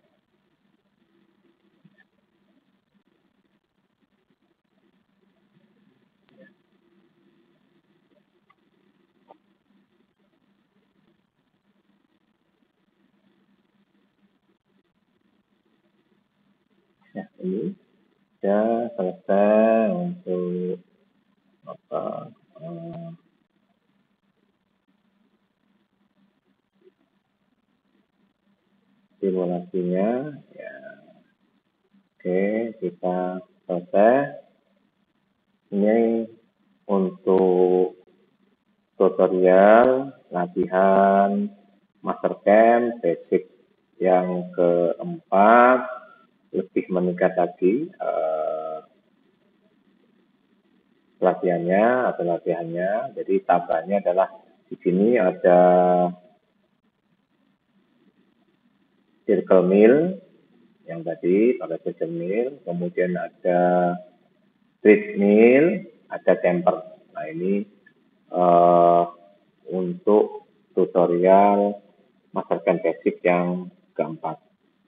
Nah, ini sudah selesai untuk simulasinya. Ya, oke, kita selesai. Ini untuk tutorial latihan Mastercam basic yang keempat, lebih meningkat lagi latihannya. Jadi tambahnya adalah di sini ada circle mill yang tadi pada circle mill, kemudian ada treadmill, ada camper. Nah, ini untuk tutorial Mastercam basic yang keempat.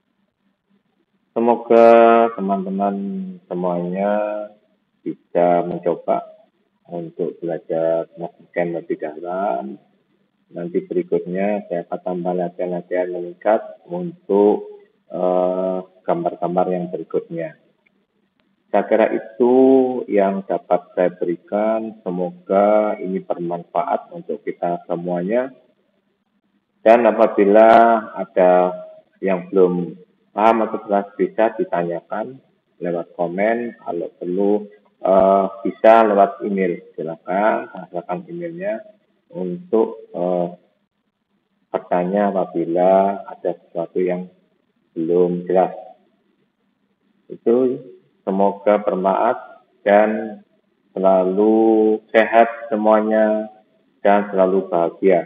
Semoga teman-teman semuanya bisa mencoba untuk belajar Mastercam lebih dalam. Nanti berikutnya saya akan tambah latihan-latihan meningkat untuk gambar-gambar yang berikutnya. Saya kira itu yang dapat saya berikan. Semoga ini bermanfaat untuk kita semuanya. Dan apabila ada yang belum paham atau bisa ditanyakan lewat komen, kalau perlu bisa lewat email. Silakan silakan emailnya untuk bertanya apabila ada sesuatu yang belum jelas. Itu semoga bermanfaat dan selalu sehat semuanya dan selalu bahagia.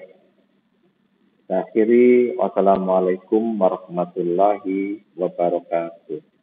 Saya akhiri, wassalamualaikum warahmatullahi wabarakatuh.